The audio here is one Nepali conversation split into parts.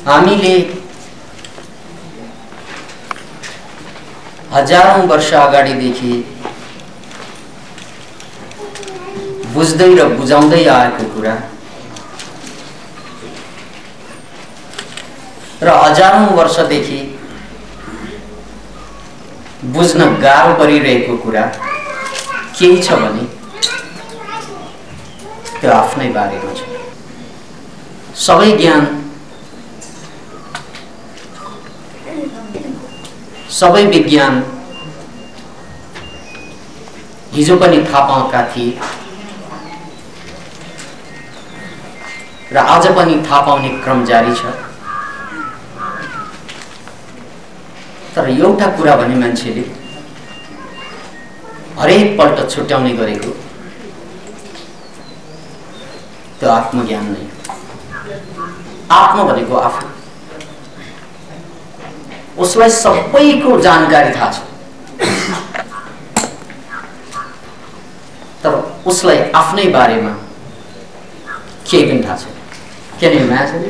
हामीले हजारौं वर्ष अगाडिदेखि बुझ्दै र बुझाउँदै आएको कुरा र हजारौं वर्षदेखि बुझ्न गाह्रो परिरहेको कुरा केही छ भने त्यो आफ्नै बारेमा छ। सबै ज्ञान, सबै विज्ञान हिजो पनि थाहा पाएका थिए र आज पनि थाहा पाउने क्रम जारी छ। तर एउटा कुरा भने मान्छेले हरेक पल्ट छुट्याउने गरेको त्यो आत्मज्ञान नै हो। आत्मा भनेको आफू, उसलाई सबैको जानकारी थाहा छ, तर उसलाई आफ्नै बारेमा केही पनि थाहा छैन। किन इमेजिन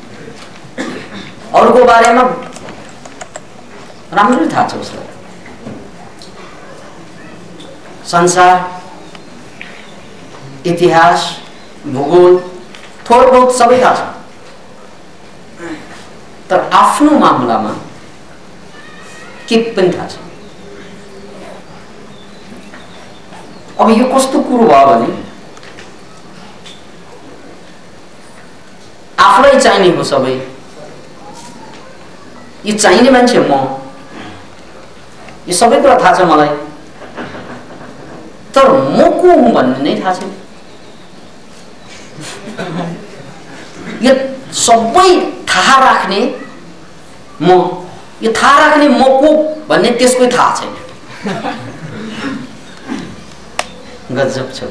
अरूको बारेमा राम्ररी थाहा छ उसलाई, संसार, इतिहास, भूगोल थोरै बहुत सबै थाहा छ, तर आफ्नो मामलामा के पनि थाहा छैन। अब यो कस्तो कुरो भयो भने आफूलाई चाहिने हो सबै, यो चाहिने मान्छे म, यो सबै कुरा थाहा छ मलाई, तर म को हुँ भन्ने नै थाहा छैन। यो सबै थाहा राख्ने म, यो थाहा राख्ने म को भन्ने त्यसकै थाहा छैन। गजब छ।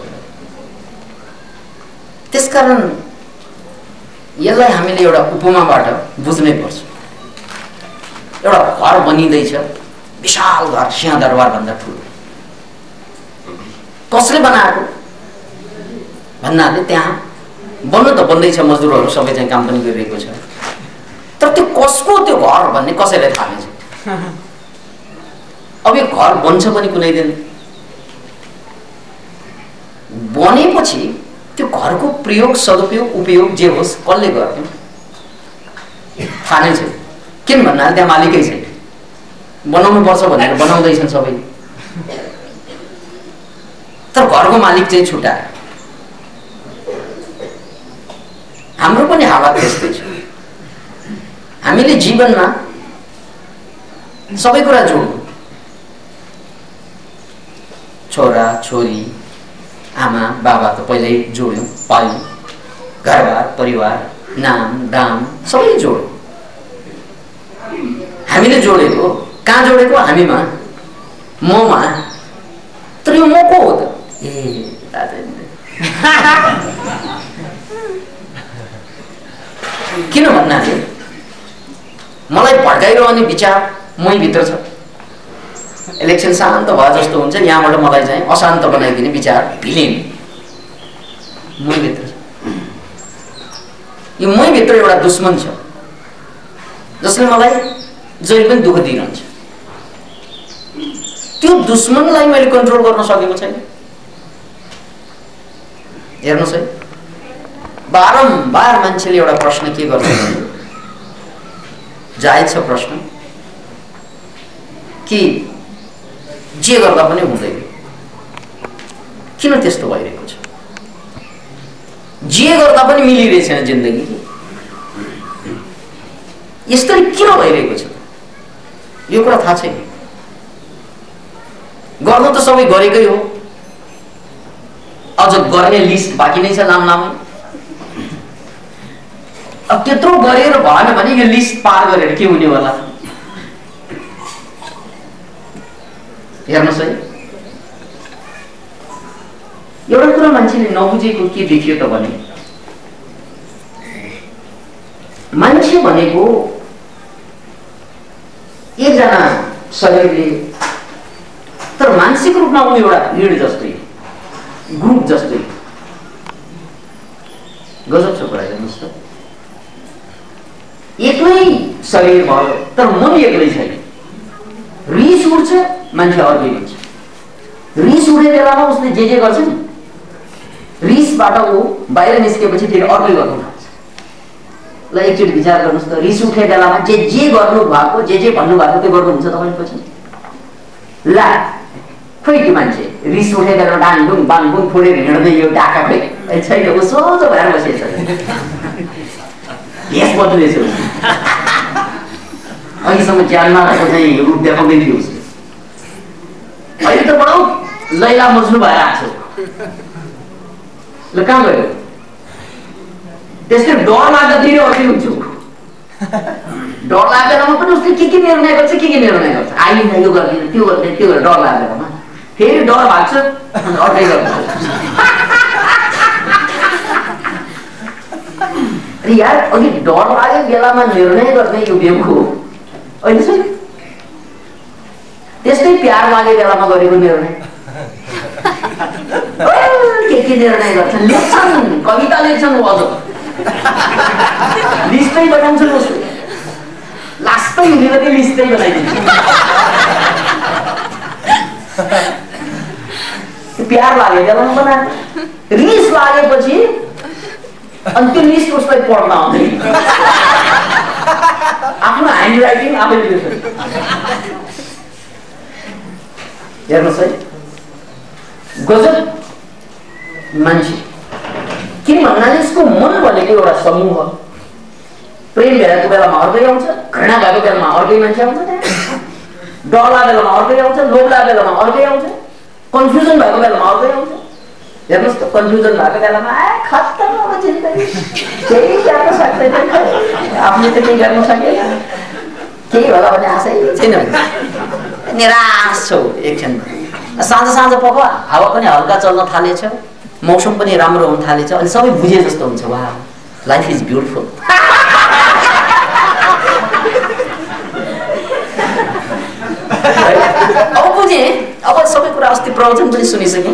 त्यसकारण यसलाई हामीले एउटा उपमाबाट बुझ्नै पर्छ। एउटा घर बनिँदैछ, विशाल घर, सिंहदरबार भन्दा ठुलो। कसले बनाएको भन्नाले त्यहाँ बन्नु त बन्दैछ, मजदुरहरू सबै चाहिँ काम पनि गरिरहेको छ, तर त्यो कसको त्यो घर भन्ने कसैलाई थाहा नै छैन। अब यो घर बन्छ पनि कुनै दिन, बनेपछि त्यो घरको प्रयोग, सदुपयोग, उपयोग जे होस् कसले गर्ने थाहा नै छैन। किन भन्नाले त्यहाँ मालिकै छैन, बनाउनु पर्छ भनेर बनाउँदैछन् सबै, तर घरको मालिक चाहिँ छुट्यायो। हाम्रो पनि हालत त्यस्तै छ। हामीले जीवनमा सबै कुरा जोड्नु, छोरा छोरी, आमा बाबा त पहिल्यै जोड्यौँ, पाल्यौँ, घरबार परिवार, नाम दाम सबै जोड्यौँ। हामीले जोडेको, कहाँ जोडेको? हामीमा, ममा। तर यो म को हो त? किन भन्नाले मलाई भड्काइरहने विचार मै भित्र छ। इलेक्सन शान्त भए जस्तो हुन्छ, यहाँबाट मलाई चाहिँ अशान्त बनाइदिने विचार भिलेन मै भित्र छ। यो मै भित्र एउटा दुश्मन छ जसले मलाई जहिले पनि दुःख दिइरहन्छ। त्यो दुश्मनलाई मैले कन्ट्रोल गर्न सकेको छैन। हेर्नुहोस् है, बारम्बार मान्छेले एउटा प्रश्न के गर्छ, जायज छ प्रश्न, कि जे गर्दा पनि हुँदैन, किन त्यस्तो भइरहेको छ? जे गर्दा पनि मिलिरहेको छैन जिन्दगी, यसरी किन भइरहेको छ? यो कुरा थाहा छैन। गर्नु त सबै गरेकै हो, अझ गर्ने लिस्ट बाँकी नै छ लामै। अब त्यत्रो गरेर भएन भने यो लिस्ट पार गरेर के हुने होला? हेर्नुहोस् है, एउटा कुरा मान्छेले नबुझेको के देखियो त भने, मान्छे भनेको एकजना शरीरले, तर मानसिक रूपमा ऊ एउटा भिड जस्तै, ग्रुप जस्तै। गजब छ कुरा। हेर्नुहोस् त, एक शरीर भयो तर मन एक्लै छैन। रिस उठ्छ मान्छे अर्कै हुन्छ। रिस उठे बेलामा उसले जे गर्छ नि, रिसबाट ऊ बाहिर निस्केपछि फेरि अर्कै गर्नु थाल्छ। ल एकचोटि विचार गर्नुहोस् त, रिस उठे बेलामा जे गर्नु भएको, जे भन्नु भएको त्यो गर्नुहुन्छ तपाईले पछि? ला खोइ त्यो मान्छे रिस उठे बेलामा डाङडुङ बाङबुङ फोडेर हिँड्दै यो ढाका खोइ छैन, ऊ सोझो भएर बसेछ। भेष बदलेछ अहिलेसम्म ज्यानमा रहेको चाहिँ रूप देखाउँदै थियो उसले। अहिले त बडो लैला मज्नु भएर आएको छ। ल कहाँ गयो? त्यसले डर लाग्दा फेरि अर्कै हुन्छ। डर लाग्दैमा पनि उसले के निर्णय गर्छ, के निर्णय गर्छ, आइन्दा यो गर्दैन त्यो गर्दैन त्यो गरेर डर लाग्दैमा फेरि डर भाग्छ अर्कै गर्छ। यार अघि डर लागेको बेलामा निर्णय गर्ने यो बेमखु हो। अहिले चाहिँ त्यस्तै प्यार लागे बेलामा गरेको निर्णय के निर्णय गर्छन्, लेख्छन्, कविता लेख्छन्, अझ लिस्टै बनाउँछन्। उसले लास्टै हुने गरी लिस्टै बनाइदिन्छ। प्यार लागे बेलामा बना, रिस लागेपछि अनि त्यो लिस्ट उसलाई पढ्न आउँदैन। आफ्नो ह्यान्ड राइटिङ आफै लेख्छ। हेर्नुहोस् है, गजब मान्छे किन भन्नाले यसको मन भनेको एउटा समूह हो। प्रेम भएको बेलामा अर्कै आउँछ, घृणा भएको बेलामा अर्कै मान्छे आउँछ, डर लागेको बेलामा अर्कै आउँछ, लोभ लागेको बेलामा अर्कै आउँछ, कन्फ्युजन भएको बेलामा अर्कै आउँछ। हेर्नुहोस् त, कन्फ्युजन भएको बेलामा खत्तम अब जिन्दगी, केही गर्न सक्दैन, आफूले त केही गर्न सकेन, केही होला भन्ने आशै छैन, निराश छौ एकछिनमा। साँझ पख हावा पनि हल्का चल्न थालेछ, मौसम पनि राम्रो हुन थालेछ, अनि सबै बुझे जस्तो हुन्छ। वाह, लाइफ इज ब्युटिफुल। अब बुझे, अब सबै कुरा अस्ति प्रवचन पनि सुनिसकेँ।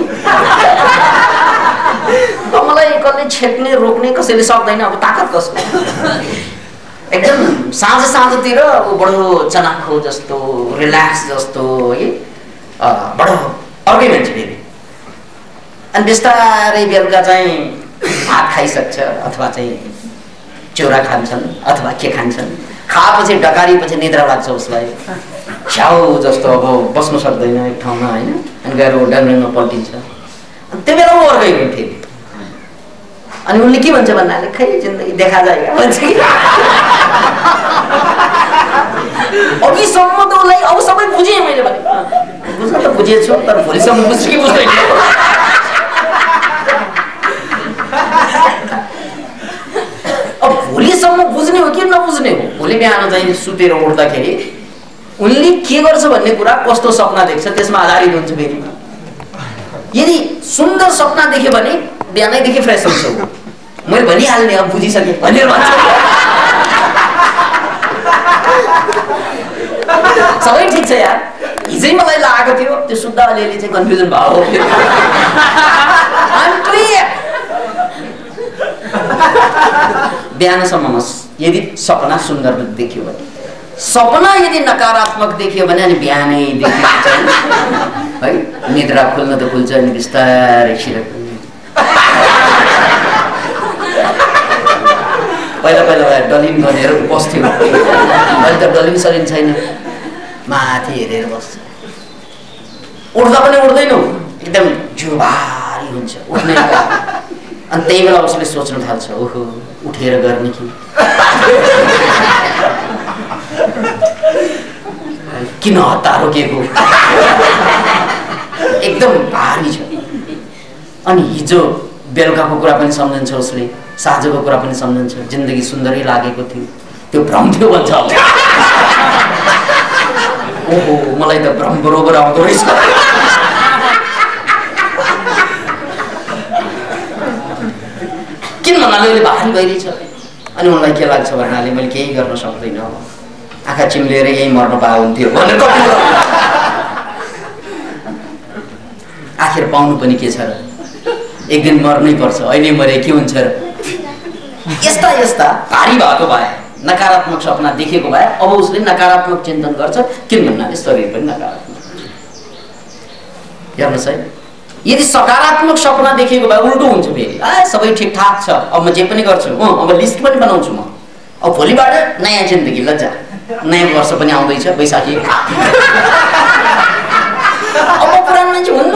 अब मलाई कसले छेक्ने रोक्ने कसैले सक्दैन। अब ताकत कसको? एकदम साँझतिर अब बडो चनाखो जस्तो, रिल्याक्स जस्तो है, बडो अर्कै मान्छे फेरि। अनि बिस्तारै बेलुका चाहिँ भात खाइसक्छ, अथवा चाहिँ चौरा खान्छन्, अथवा के खान्छन्, खाएपछि डकारीपछि निद्रा लाग्छ उसलाई, छ्याउ जस्तो अब बस्नु सक्दैन एक ठाउँमा होइन, अनि गएर डाङडुङमा पल्टिन्छ। अनि त्यो बेला ऊ अर्कै हो फेरि। अनि उनले के भन्छ भन्नाले खै जिन्दगी देखा जाएगा भन्छ कि। अघिसम्म त उसलाई अब सबै बुझेँ मैले भने, बुझ्न त बुझेछु तर भोलिसम्म बुझ्छु कि बुझ्दैन। अब भोलिसम्म बुझ्ने हो कि नबुझ्ने हो? भोलि बिहान चाहिँ सुतेर उठ्दाखेरि उनले के गर्छ भन्ने कुरा, कस्तो सपना देख्छ त्यसमा आधारित हुन्छ फेरि। यदि सुन्दर सपना देख्यो भने बिहानैदेखि फ्रेस हुन्छ। मैले भनिहाल्ने अब बुझिसकेँ भनेर भन्छ। सबै ठिक छ यार, हिजै मलाई लागेको थियो त्यो शुद्ध अलिअलि चाहिँ कन्फ्युजन भयो। बिहानसम्म यदि सपना सुन्दर देखियो भने, सपना यदि नकारात्मक देखियो भने अनि बिहानै देखियो है, निद्रा खुल्न त खुल्छ अनि बिस्तारै छिरेको। पहिला डलिम गरेर बस्थ्यो, अहिले त डलिम सलिम छैन, माथि हेरेर बस्छ। उठ्दा पनि उठ्दैनौ, एकदम जिउ भारी हुन्छ उठ्ने। अनि त्यही बेला उसले सोच्न थाल्छ, ओहो उठेर गर्ने कि किन हतार रोकेको, एकदम भारी छ। अनि हिजो बेलुकाको कुरा पनि सम्झन्छ उसले, साँझको कुरा पनि सम्झन्छ, जिन्दगी सुन्दरै लागेको थियो, त्यो भ्रम थियो भन्छ। ओहो मलाई त भ्रम बरोबर आउँदो रहेछ। किन भन्नाले उसले भारी भइरहेछ। अनि उनलाई के लाग्छ भन्नाले मैले केही गर्न सक्दैन, आँखा चिम्लेर यही मर्न पाए हुन्थ्यो भनेर। आखिर पाउनु पनि के छ र, एक दिन मर्नै पर्छ, अहिले मरे के हुन्छ र। यस्ता भारी भएको भए नकारात्मक सपना देखेको भए अब उसले नकारात्मक चिन्तन गर्छ, किन भन्नाले शरीर पनि नकारात्मक हुन्छ। हेर्नुहोस् है, यदि सकारात्मक सपना देखेको भए उल्टो हुन्छ फेरि, सबै ठिकठाक छ, अब म जे पनि गर्छु, अब लिस्ट पनि बनाउँछु म, अब भोलिबाट नयाँ जिन्दगी, लज्जा, नयाँ वर्ष पनि आउँदैछ, बैशाखी, अब पुरानो मान्छे हुन्न,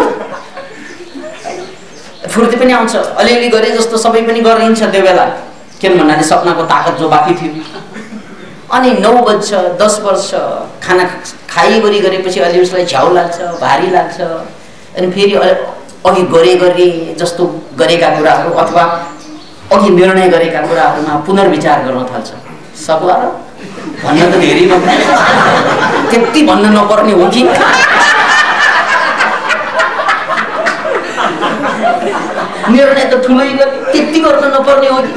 फुर्ती पनि आउँछ, अलिअलि गरे जस्तो सबै पनि गरिन्छ त्यो बेला, किन भन्नाले सपनाको ताकत जो बाँकी थियो। अनि 9 बज्छ, 10 वर्ष खाना खाइवरी गरेपछि अलि उसलाई झ्याउ लाग्छ, भारी लाग्छ, अनि फेरि अघि गरे जस्तो गरेका कुराहरू अथवा अघि निर्णय गरेका कुराहरूमा पुनर्विचार गर्न थाल्छ। सक्ला र भन्न त धेरै नपर्ने, त्यति भन्न नपर्ने हो कि निर्णय त ठुलै गरे त्यति गर्न नपर्ने हो कि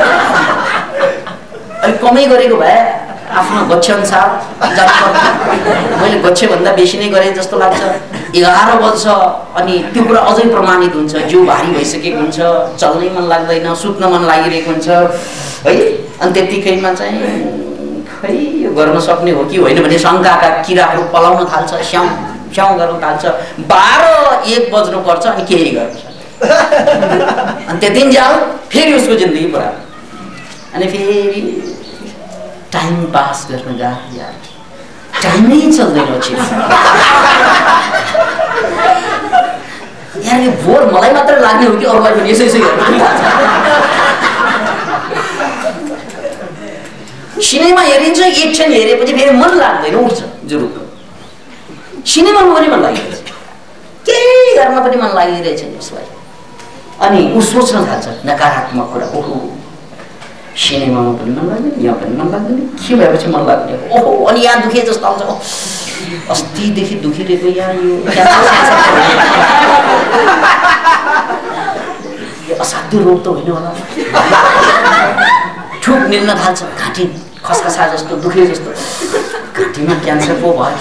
अलिक कमै गरेको भए आफ्नो गच्छ अनुसार जानुपर्छ। मैले गच्छेभन्दा बेसी नै गरेँ जस्तो लाग्छ। 11 बज्छ अनि त्यो कुरा अझै प्रमाणित हुन्छ, जिउ भारी भइसकेको हुन्छ, चल्नै मन लाग्दैन, सुत्न मन लागिरहेको हुन्छ है। अनि त्यतिकैमा चाहिँ खै यो गर्न सक्ने हो कि होइन भने शङ्काका किराहरू पलाउन थाल्छ, स्याउ स्याउ गर्न थाल्छ। 12-1 बज्नु पर्छ अनि केही गर्छ, अनि त्यति जाऊ फेरि उसको जिन्दगी पुरा, अनि फेरि टाइम पास गर्न गाह्रो यार, टाइमै चल्दैन यार। यो बोर मलाई मात्र लाग्ने हो कि अरूलाई पनि यसै गर्नु। सिनेमा हेरिन्छ, एकछिन हेरेपछि फेरि मन लाग्दैन, उठ्छ जुरुक्क। सिनेमामा पनि मन लागिरहेछ, केही गर्न पनि मन लागिरहेछ उसलाई, अनि ऊ सोच्न थाल्छ नकारात्मक कुरा। ओहो सिनेमामा पनि मन लाग्दैन, यहाँ पनि मन लाग्दैन, के भएपछि मन लाग्ने, ओहो अनि यहाँ दुखे जस्तो आउँछ, अस्तिदेखि दुखिरहेको यहाँ यो असाध्य रोग त होइन होला, ठुक निल्न थाल्छ, घाँटी खसखसा जस्तो दुखे जस्तो, घाँटीमा क्यान्सर पो भयो।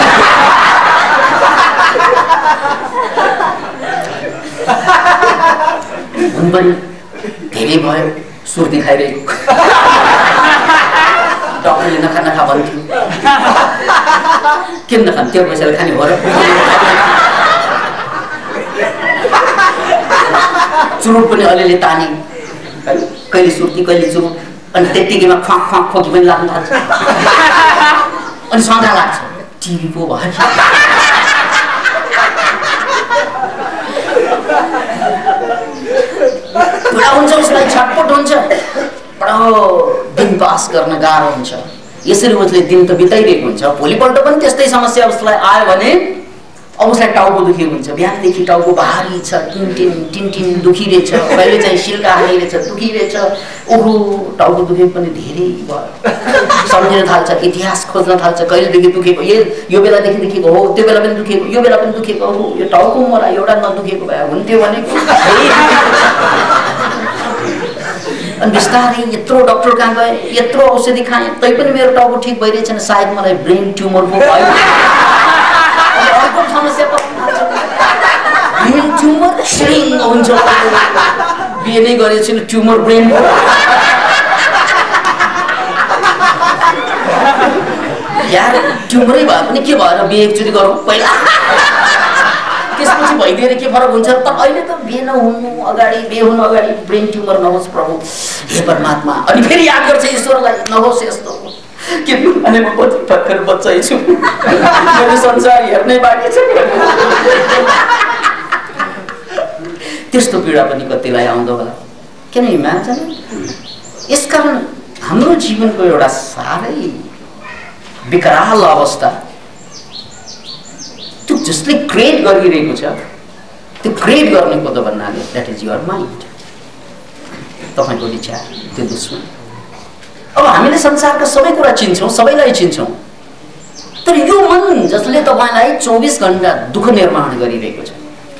हुन पनि धेरै भयो, सुर्ती खाइरहेको, डक्टरले नखा भन्थ्यो, किन नखाने त्यो पैसाले खाने हो र। चुरुट पनि अलिअलि ताने, कहिले सुर्ती कहिले चुरुट, अनि त्यत्तिकैमा ख्वाक खोकी पनि लाग्न थाल्छ, अनि शङ्का लाग्छ टिभी पो भयो। पुरा हुन्छ, उसलाई छटपट हुन्छ, बडो दिन पास गर्न गाह्रो हुन्छ। यसरी उसले दिन त बिताइरहेको हुन्छ, भोलिपल्ट पनि त्यस्तै समस्या उसलाई आयो भने अब उसलाई टाउको दुखेको हुन्छ, बिहानदेखि टाउको भारी छ, टिन दुखिरहेछ, कहिले चाहिँ सिल्का हानिरहेछ, दुखिरहेछ, ओहो टाउको दुखेको पनि धेरै भयो। सम्झिन थाल्छ, इतिहास खोज्न थाल्छ, कहिलेदेखि दुखेको, यो बेलादेखि दुखेको हो, त्यो बेला पनि दुखेको, यो बेला पनि दुखेको हो, यो टाउको मलाई एउटा नदुखेको भए हुन्थ्यो भनेको। अनि बिस्तारै यत्रो डक्टर कहाँ गएँ, यत्रो औषधि खाएँ, तैपनि मेरो टाउको ठिक भइरहेछ, सायद मलाई ब्रेन ट्युमर पो भयो। अर्को समस्या ब्रेन ट्युमर श्रिङ हुन्छ, बिहे नै गरेपछि ट्युमर ब्रेन यार, ट्युमरै भए पनि के भएर बिहे एकचोटि गरौँ पहिला, त्यसपछि भइदिएर के फरक हुन्छ। तर अहिले त बिहे नहुनु अगाडि, बिहे हुनु अगाडि ब्रेन ट्युमर नहोस् प्रभु, हे परमात्मा। अनि फेरि याद गर्छ ईश्वरलाई, नहोस् यस्तो, किनभने म पछि भर्खर बच्चै छु, मैले संसार हेर्नै बाँकी छ। त्यस्तो पीडा पनि कतिलाई आउँदो होला, किन इमेजिन। यसकारण हाम्रो जीवनको एउटा साह्रै विकराल अवस्था त्यो जसले क्रिएट गरिरहेको छ, त्यो क्रिएट गर्नेको त भन्नाले द्याट इज युर माइन्ड, तपाईँको विचार, त्यो दुश्मन। अब हामीले संसारका सबै कुरा चिन्छौँ, सबैलाई चिन्छौँ, तर यो मन जसले तपाईँलाई 24 घण्टा दुःख निर्माण गरिरहेको छ,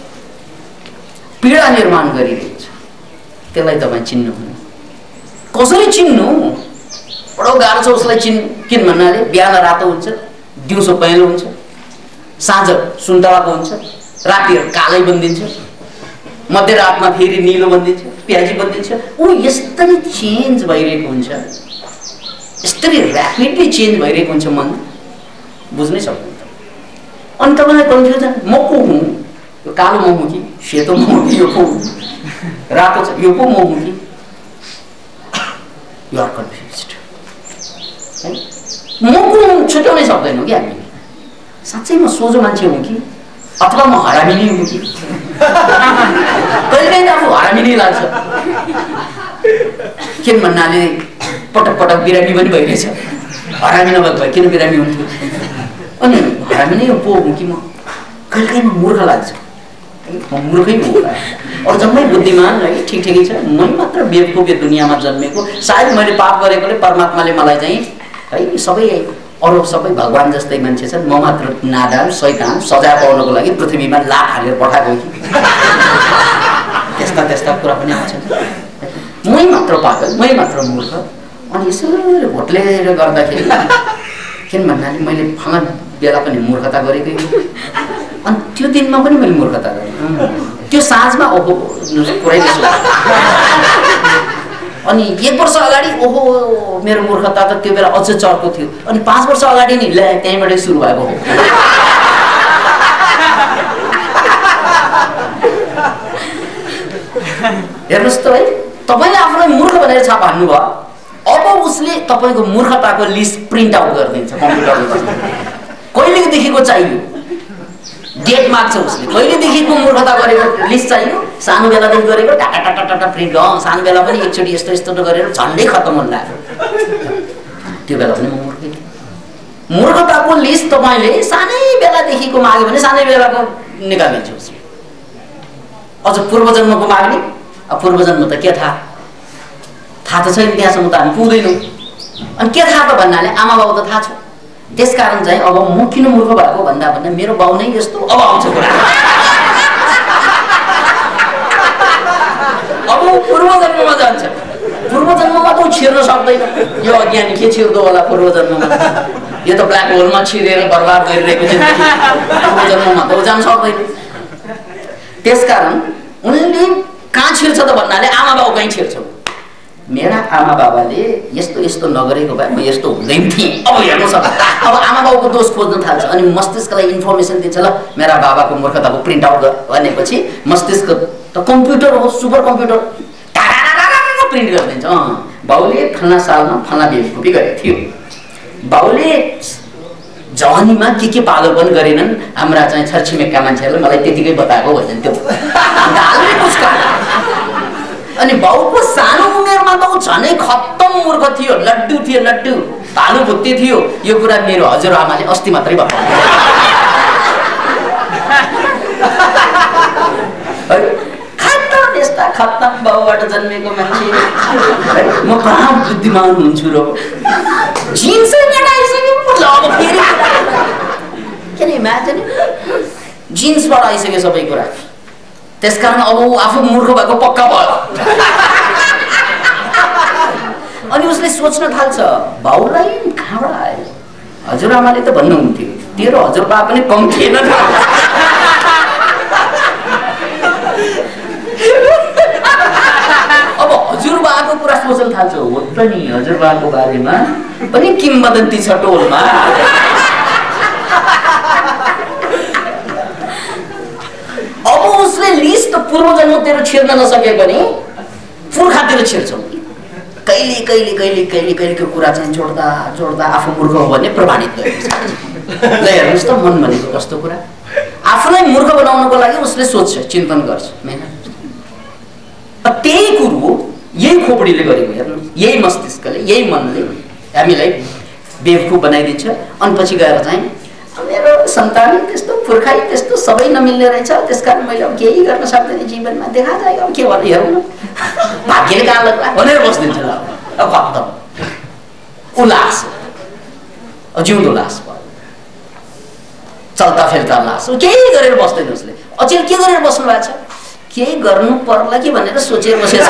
पीडा निर्माण गरिरहेको छ, त्यसलाई तपाईँ चिन्नुहुन्न। कसरी चिन्नु? बडो गाह्रो छ उसलाई चिन्नु। किन भन्नाले बिहान रातो हुन्छ, दिउँसो पहेँलो हुन्छ, साँझ सुन्तलाको हुन्छ, रातिहरू कालै बनिदिन्छ, मध्यरातमा फेरि निलो बनिदिन्छ, प्याजी बनिदिन्छ। ऊ यस्तै चेन्ज भइरहेको हुन्छ। यस्तरी ऱ्यापिडली चेन्ज भइरहेको हुन्छ मन, बुझ्नै सक्दैन। अनि तपाईँलाई कन्फ्युजन, म को हुँ? यो कालो म हुँ कि सेतो म हुँ कि यो को हुँ? रातो छ यो को म हुँ कि? You are confused. म को हुँ छुट्याउनै सक्दैनौँ कि हामी। साँच्चै म सोझो मान्छे हुँ कि अथवा म हरामी नै हुँ कि? कहिलेकाहीँ आफू हरामी नै लाग्छ। किन भन्नाले पटक पटक बिरामी पनि भइरहेछ, हरामी नभएको भए किन बिरामी हुन्थ्यो? अनि हरामी नै पो हुँ कि म? कहिलेकाहीँ म मूर्ख लाग्छ, म मूर्खै हो होला, अरू जम्मै बुद्धिमान है, ठिक ठिकै छ, मै मात्र बेवकुफ यो दुनियाँमा जन्मेको। सायद मैले पाप गरेकोले परमात्माले मलाई चाहिँ है सबै अरू सबै भगवान् जस्तै मान्छे छन्, म मात्र नादान शैतान, सजाय पाउनको लागि पृथ्वीमा लात हालेर पठाएको कि त्यस्ता त्यस्ता कुरा पनि आउँछन्। मै मात्र पागल, मै मात्र मूर्ख। अनि यसरी होटलेर गर्दाखेरि किन भन्नाले मैले फलान बेला पनि मूर्खता गरेकै हो, अनि त्यो दिनमा पनि मैले मूर्खता गरेँ। त्यो साँझमा ओहो पुरै अनि 1 वर्ष अगाडि ओहो मेरो मूर्खता त त्यो बेला अझ चर्को थियो, अनि 5 वर्ष अगाडि नि ल्या त्यहीँबाटै सुरु भएको हो। हेर्नुहोस् त है, तपाईँले आफूलाई मूर्ख भनेर छाप हान्नुभयो, अब उसले तपाईँको मूर्खताको लिस्ट प्रिन्ट आउट गरिदिन्छ कम्प्युटरमा। कहिलेदेखिको चाहियो डेट माग्छ उसले, कहिलेदेखिको मूर्खता गरेको लिस्ट चाहियो, सानो बेलादेखि गरेको टाटा टाटा टाटा प्रिन्ट। सानो बेला पनि एकचोटि यस्तो यस्तो गरेर झन्डै खत्तम हुन लाग्यो, त्यो बेला पनि म मूर्खै थिएँ। मूर्खताको लिस्ट तपाईँले सानै बेलादेखिको माग्यो भने सानै बेलाको निकालिदिन्छ उसले। अझ पूर्वजन्मको माग्ने, अब पूर्वजन्म त के थाहा त छैन, त्यहाँसम्म त हामी पुग्दैनौँ। अनि के थाहा त भन्नाले आमा बाउ त थाहा छ। त्यसकारण चाहिँ अब म किन मूर्ख भएको भन्दा मेरो बाउ नै यस्तो, अब आउँछ कुरा। अब पूर्वजन्ममा जान्छ, पूर्वजन्ममा त छिर्न सक्दैन। यो अज्ञानी के छिर्दो होला पूर्वजन्ममा? यो त ब्ल्याक होलमा छिरेर बर्बाद गरिरहेको छ, पूर्वजन्ममा त जान सक्दैन। त्यसकारण उनले कहाँ छिर्छ त भन्नाले आमा बाउ कहीँ छिर्छ। मेरा आमा बाबाले यस्तो यस्तो नगरेको भए म यस्तो हुँदैन थिएँ। अब हेर्नु सक्छ, अब आमा बाउको दोष खोज्न थाल्छ, अनि मस्तिष्कलाई इन्फर्मेसन दिन्छ, ल मेरा बाबाको मूर्खताको प्रिन्ट आउट भनेपछि मस्तिष्क त कम्प्युटर हो, सुपर कम्प्युटर, प्रिन्ट गरिदिन्छ। बाउले फल्ना सालमा फल्ना बेवकुफी गरेको थियो, बाउले जवानीमा के पागलपन गरेनन्, हाम्रा चाहिँ छरछिमेकका मान्छेहरूले मलाई त्यतिकै बताएको भन्छन्। त्यो अनि बाउको सानो उमेरमा त ऊ झनै खत्तम मूर्ख थियो, लड्डु थियो, लड्डु भालु भुत्ते थियो। यो कुरा मेरो हजुरआमाले अस्ति मात्रै बताउनु। खत्तम, यस्ता खत्तम बाउबाट जन्मेको मान्छे म कहाँ बुद्धिमान हुन्छु र? जिन्सै मेटाइसक्यो, अब फेरि किन इमेजिन, जिन्सबाट आइसक्यो सबै कुरा। त्यसकारण अब ऊ आफू मूर्ख भएको पक्का भयो। अनि उसले सोच्न थाल्छ, बाउलाई कहाँबाट आयो? हजुरआमाले त भन्नुहुन्थ्यो तेरो हजुरबा पनि कम थिएन। अब हजुरबाको कुरा सोच्न थाल्छ, हो त नि हजुरबाको बारेमा पनि किम्वदन्ती छ टोलमा। अब उसले लिस्ट पूर्वजन्मतिर छिर्न नसके पनि पुर्खातिर छिर्छौँ। कहिले कहिले कहिले कहिले कहिलेको कुरा चाहिँ जोड्दा जोड्दा आफू मूर्ख हो भन्ने प्रमाणित गरिन्छ। ल हेर्नुहोस् त, मन भनेको कस्तो कुरा। आफूलाई मूर्ख बनाउनको लागि उसले सोच्छ, चिन्तन गर्छ, त्यही कुरो यही खोपडीले गरेको। हेर्नु, यही मस्तिष्कले, यही मनले हामीलाई बेवकुफ बनाइदिन्छ। अनि पछि गएर चाहिँ मेरो सन्तान त्यस्तो, पुर्खाइ त्यस्तो, सबै नमिल्ने रहेछ, त्यसकारण मैले अब केही गर्न सक्दैन जीवनमा, देखा जाएगा, अब के भन्नु, हेरौँ न, भाग्यले कहाँ लाग्ला भनेर बस्दिन्छ। ल अब खत्तम, उल्लास, जिउँदो लास भयो, चल्ता फिर्ता लास, केही गरेर बस्दैन उसले। अचेल के गरेर बस्नु भएको छ? केही गर्नु पर्ला कि भनेर सोचेर बसेको।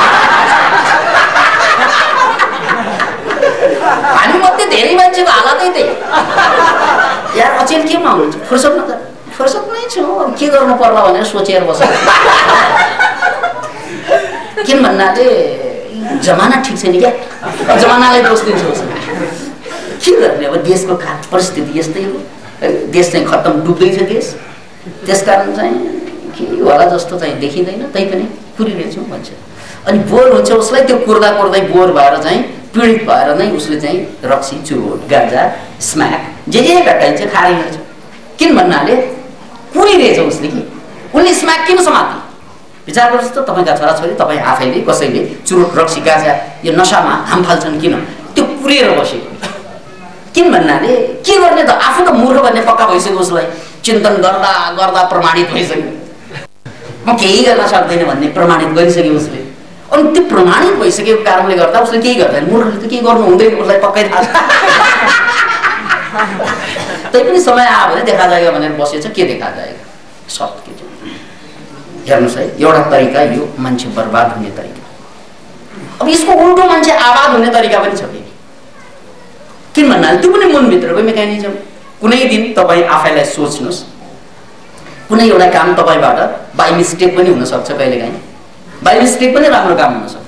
हामी मध्ये धेरै मान्छेको हालतै त्यही। यार अचेल केमा हुनुहुन्छ? फुर्सद न, फुर्सद नै छु, अब के गर्नु पर्ला भनेर सोचेर बसेको। किन भन्नाले जमाना ठिक छैन क्या, जमानालाई दोष दिन्छ उसले। के गर्ने अब देशको परिस्थिति यस्तै हो, देश चाहिँ खत्तम डुब्दैछ देश, त्यसकारण चाहिँ के होला जस्तो चाहिँ देखिँदैन, तैपनि कुरिरहेछौँ भन्छ। अनि बोर हुन्छ उसलाई, त्यो कुर्दा कुर्दै बोर भएर चाहिँ पीडित भएर नै उसले चाहिँ रक्सी, चुरोट, गाँजा, स्म्याक जे भेटाइन्छ खाइरहेछ। किन भन्नाले कुरिरहेछ उसले कि उनले स्म्याक किन समात्ने? विचार गर्नुहोस् त, तपाईँका छोराछोरी तपाईँ आफैले कसैले चुरोट, रक्सी, गाँजा यो नसामा हाम फाल्छन् किन? त्यो कुरेर बसेको। किन भन्नाले के गर्ने त, आफू त मूर्ख भन्ने पक्का भइसक्यो, उसलाई चिन्तन गर्दा गर्दा प्रमाणित भइसक्यो, म केही गर्न सक्दैन भन्ने प्रमाणित गरिसक्यो उसले। अनि त्यो प्रमाणित भइसकेको कारणले गर्दा उसले केही गर्दैन, मूर्खले त केही गर्नु हुँदैन, उसलाई पक्कै थाहा छ। तैपनि समय आयो भने देखा जाएगा भनेर बसेछ। के देखा जाएगा? सत्य के छ हेर्नुहोस् है, एउटा तरिका यो मान्छे बर्बाद हुने तरिका। अब यसको उल्टो मान्छे आबाद हुने तरिका पनि छ। किन भन्नाले त्यो पनि मनभित्रको मेकानिजम। कुनै दिन तपाईँ आफैलाई सोच्नुहोस्, कुनै एउटा काम तपाईँबाट बाई मिस्टेक पनि हुनसक्छ, कहिलेकाहीँ बाई मिस्टेक पनि राम्रो काम हुनसक्छ।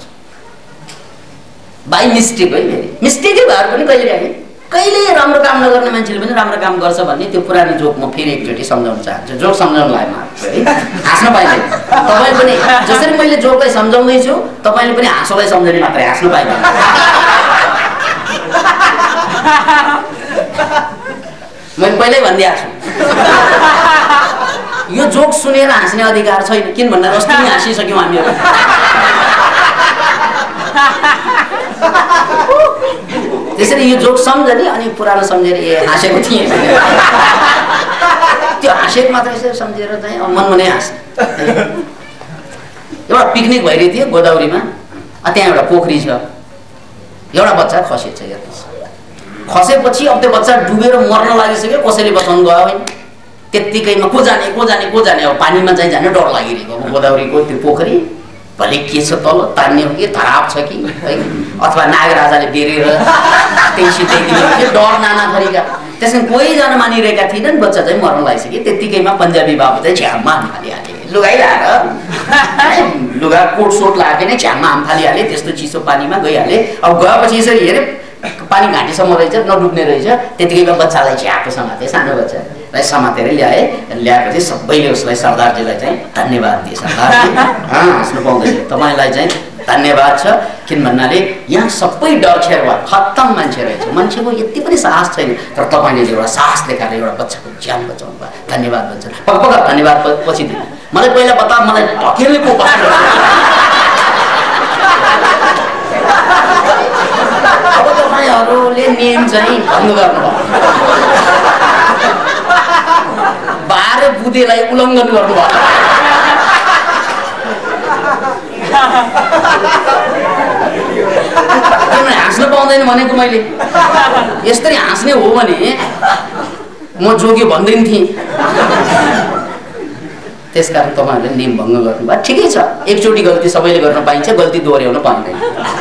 बाई मिस्टेक है, फेरि मिस्टेकै भएर पनि कहिले राम्रो काम नगर्ने मान्छेले पनि राम्रो काम गर्छ भन्ने त्यो पुरानो जोक म फेरि एकचोटि सम्झाउन चाहन्छु। जोक सम्झाउन लाग्यो है, हाँस्न पाइँदैन। तपाईँ पनि जसरी मैले जोकलाई सम्झाउँदैछु तपाईँले पनि हाँसोलाई सम्झने मात्रै, हाँस्नु पाइँदैन। मैले पहिल्यै भनिदिएको छु, यो जोक सुनेर हाँस्ने अधिकार छैन। किन भन्दा अस्ति नै हाँसिसक्यौँ हामीहरू। त्यसरी यो जोक सम्झने अनि पुरानो सम्झेर ए हाँसेको थिएँ, त्यो हाँसेको मात्रै सम्झेर चाहिँ मनमा नै हाँस्ने। एउटा पिकनिक भइरहेको थियो गोदावरीमा, त्यहाँ एउटा पोखरी छ, एउटा बच्चा खसेछ। हेर्नुहोस्, खसेपछि अब त्यो बच्चा डुबेर मर्न लागिसक्यो, कसैले बचाउनु गयो होइन। त्यत्तिकैमा को जाने अब पानीमा चाहिँ जाने डर लागिरहेको। अब गोदावरीको त्यो पोखरी भले के छ, तल तान्ने हो कि धराप छ कि है, अथवा नागराजाले बेरेर त्यही सिधाइदिनु कि डर नाना थरीका। त्यसमा कोहीजना मानिरहेका थिएनन्, बच्चा चाहिँ मर्न लागिसक्यो। त्यत्तिकैमा पन्जाबी बाबु चाहिँ झ्याममा हाम फालिहाले, लुगाइ लाएर लुगा कोट सोट लगाएको नै झ्याममा हाम फालिहाले। त्यस्तो चिसो पानीमा गइहाले। अब गएपछि यसरी हेरे पानी घाँटीसम्म रहेछ, नडुब्ने रहेछ। त्यतिकैमा बच्चालाई झ्याएको समाते, सानो बच्चालाई समातेर ल्याएपछि सबैले उसलाई सरदारजीलाई चाहिँ धन्यवाद दिए। सरदारजी हाँस्नु पाउँदैछ, तपाईँलाई चाहिँ धन्यवाद छ। किन भन्नाले यहाँ सबै डर खेर भयो, खत्तम मान्छे रहेछ, मान्छेको यति पनि साहस छैन, तर तपाईँले एउटा साहस देखाएर एउटा बच्चाको ज्यान बचाउनु भयो, धन्यवाद भन्छ। पक्का धन्यवाद पछि दिनु, मलाई पहिला बता, मलाई ढकेल्ने को बस्नु। अब तपाईँहरूले नियम चाहिँ भङ्ग गर्नुभयो, 12 बुँदेलाई उल्लङ्घन गर्नुभयो। हाँस्न पाउँदैन भनेको मैले, यसरी हाँस्ने हो भने म जोग्यो भन्दैन थिएँ। त्यसकारण तपाईँहरूले नियम भङ्ग गर्नुभयो, ठिकै छ। एकचोटि गल्ती सबैले गर्न पाइन्छ, गल्ती दोहोऱ्याउन पाइँदैन।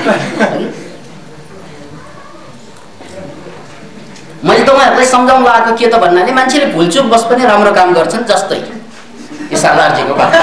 मैले तपाईँहरूलाई सम्झाउनु लागेको के त भन्नाले मान्छेले भुलचुक बस पनि राम्रो काम गर्छन्, जस्तै यो सरदारजीको काम।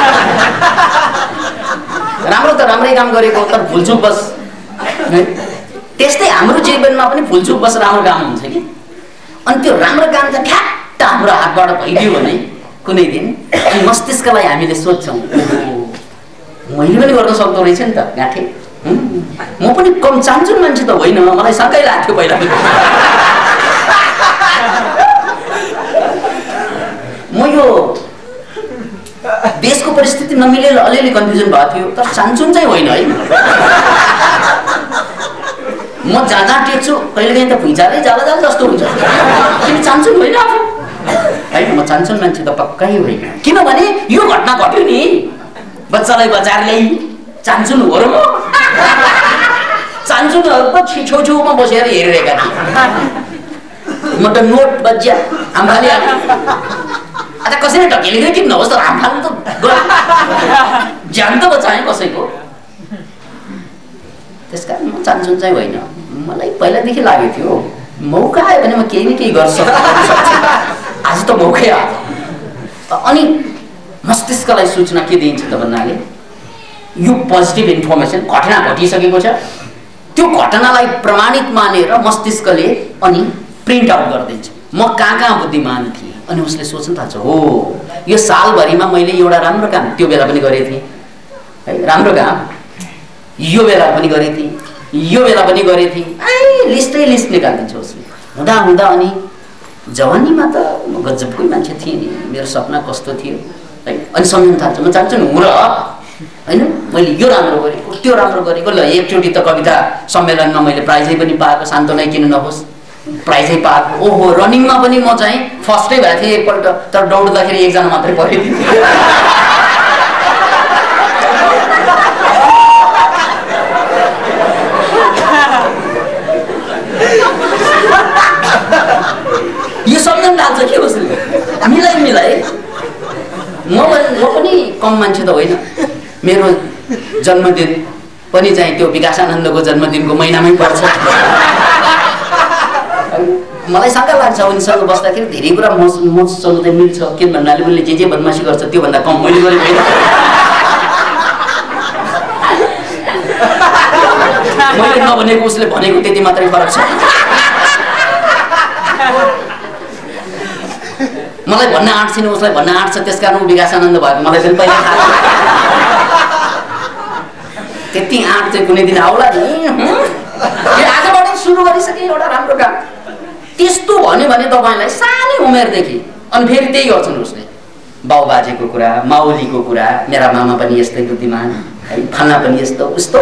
राम्रो त राम्रै काम गरेको, तर भुलचुक बस। त्यस्तै हाम्रो जीवनमा पनि भुलचुक बस राम्रो काम हुन्छ कि। अनि त्यो राम्रो काम त ठ्याक्क हाम्रो हातबाट भइदियो भने कुनै दिन मस्तिष्कलाई हामीले सोध्छौँ, मैले पनि गर्न सक्दो रहेछ नि त गाँठे, म पनि कम चान्चुन मान्छे त होइन, मलाई सँगै लाग्थ्यो पहिला। म यो देशको परिस्थिति नमिलेर अलिअलि कन्फ्युजन भएको थियो, तर चान्चुन चाहिँ होइन है। म जहाँ टेक्छु कहिलेकाहीँ त भुइँचालै जाला जस्तो हुन्छ। किन चान्चुन होइन आफू होइन, म चान्चुन मान्छे त पक्कै होइन। किनभने यो घटना घट्यो नि, बच्चालाई बचाएर ल्याइ, चान्चुन हो र म? चान्चुनहरू त छेउछेउमा बसेर हेरिरहेका थिए। म त नोट बज्या हाम फालिहालेँ। अन्त कसैले ढकेलेकै किन नहोस् तर हाम फाल्नु त ज्यान त बचाएँ कसैको। त्यसकारण म चान्चुन चाहिँ होइन। मलाई पहिलादेखि लागेको थियो मौका आयो भने म केही न केही गर्न सक्छु। आज त मौकै आयो। अनि मस्तिष्कलाई सूचना के दिन्छ त भन्नाले यो पोजिटिभ इन्फर्मेसन घटना घटिसकेको छ, त्यो घटनालाई प्रमाणित मानेर मस्तिष्कले अनि प्रिन्ट आउट गरिदिन्छ। म कहाँ कहाँ बुद्धिमान थिएँ अनि उसले सोच्न थाल्छ, हो यो सालभरिमा मैले एउटा राम्रो काम त्यो बेला पनि गरेको थिएँ है, राम्रो काम यो बेला पनि गरेको थिएँ, यो बेला पनि गरेको थिएँ, लिस्ट निकालिदिन्छ उसले। हुँदा हुँदा अनि जवानीमा त म गजबकै मान्छे थिएँ नि, मेरो सपना कस्तो थियो है, अनि सम्झन थाल्छ म चाहन्छु नि हुँ र होइन मैले यो राम्रो गरेको त्यो राम्रो गरेको। ल एकचोटि त कविता सम्मेलनमा मैले प्राइजै पनि पाएको, सान्त्वना किन नहोस् प्राइजै पाएको। ओहो रनिङमा पनि म चाहिँ फर्स्टै भएको थिएँ एकपल्ट, तर दौड्दाखेरि एकजना मात्रै परेको थिएँ। यो सम्झन थाल्छ के उसले, मिलाइ म पनि कम मान्छे त होइन, मेरो जन्मदिन पनि चाहिँ त्यो विकासानन्दको जन्मदिनको महिनामै पर्छ। मलाई शङ्का लाग्छ उनीसँग बस्दाखेरि धेरै कुरा मसँग चाहिँ मिल्छ, किन भन्नाले उनले जे बदमासी गर्छ त्योभन्दा कम मैले गरेको होइन। मैले नभनेको उसले भनेको त्यति मात्रै फरक छ। मलाई भन्न आँट छैन, उसलाई भन्न आँट छ, त्यसकारण ऊ विकासानन्द भएको मलाई पनि पहिला थाहा छ। त्यति आँट चाहिँ कुनै दिन आउला नि, आजबाट सुरु गरिसकेँ एउटा राम्रो काम। त्यस्तो भन्यो भने तपाईँलाई सानै उमेरदेखि अनि फेरि त्यही गर्छन् उसले, बाउ बाजेको कुरा, माउलीको कुरा, मेरा मामा पनि यस्तै बुद्धिमान है, फल्ना पनि यस्तो उस्तो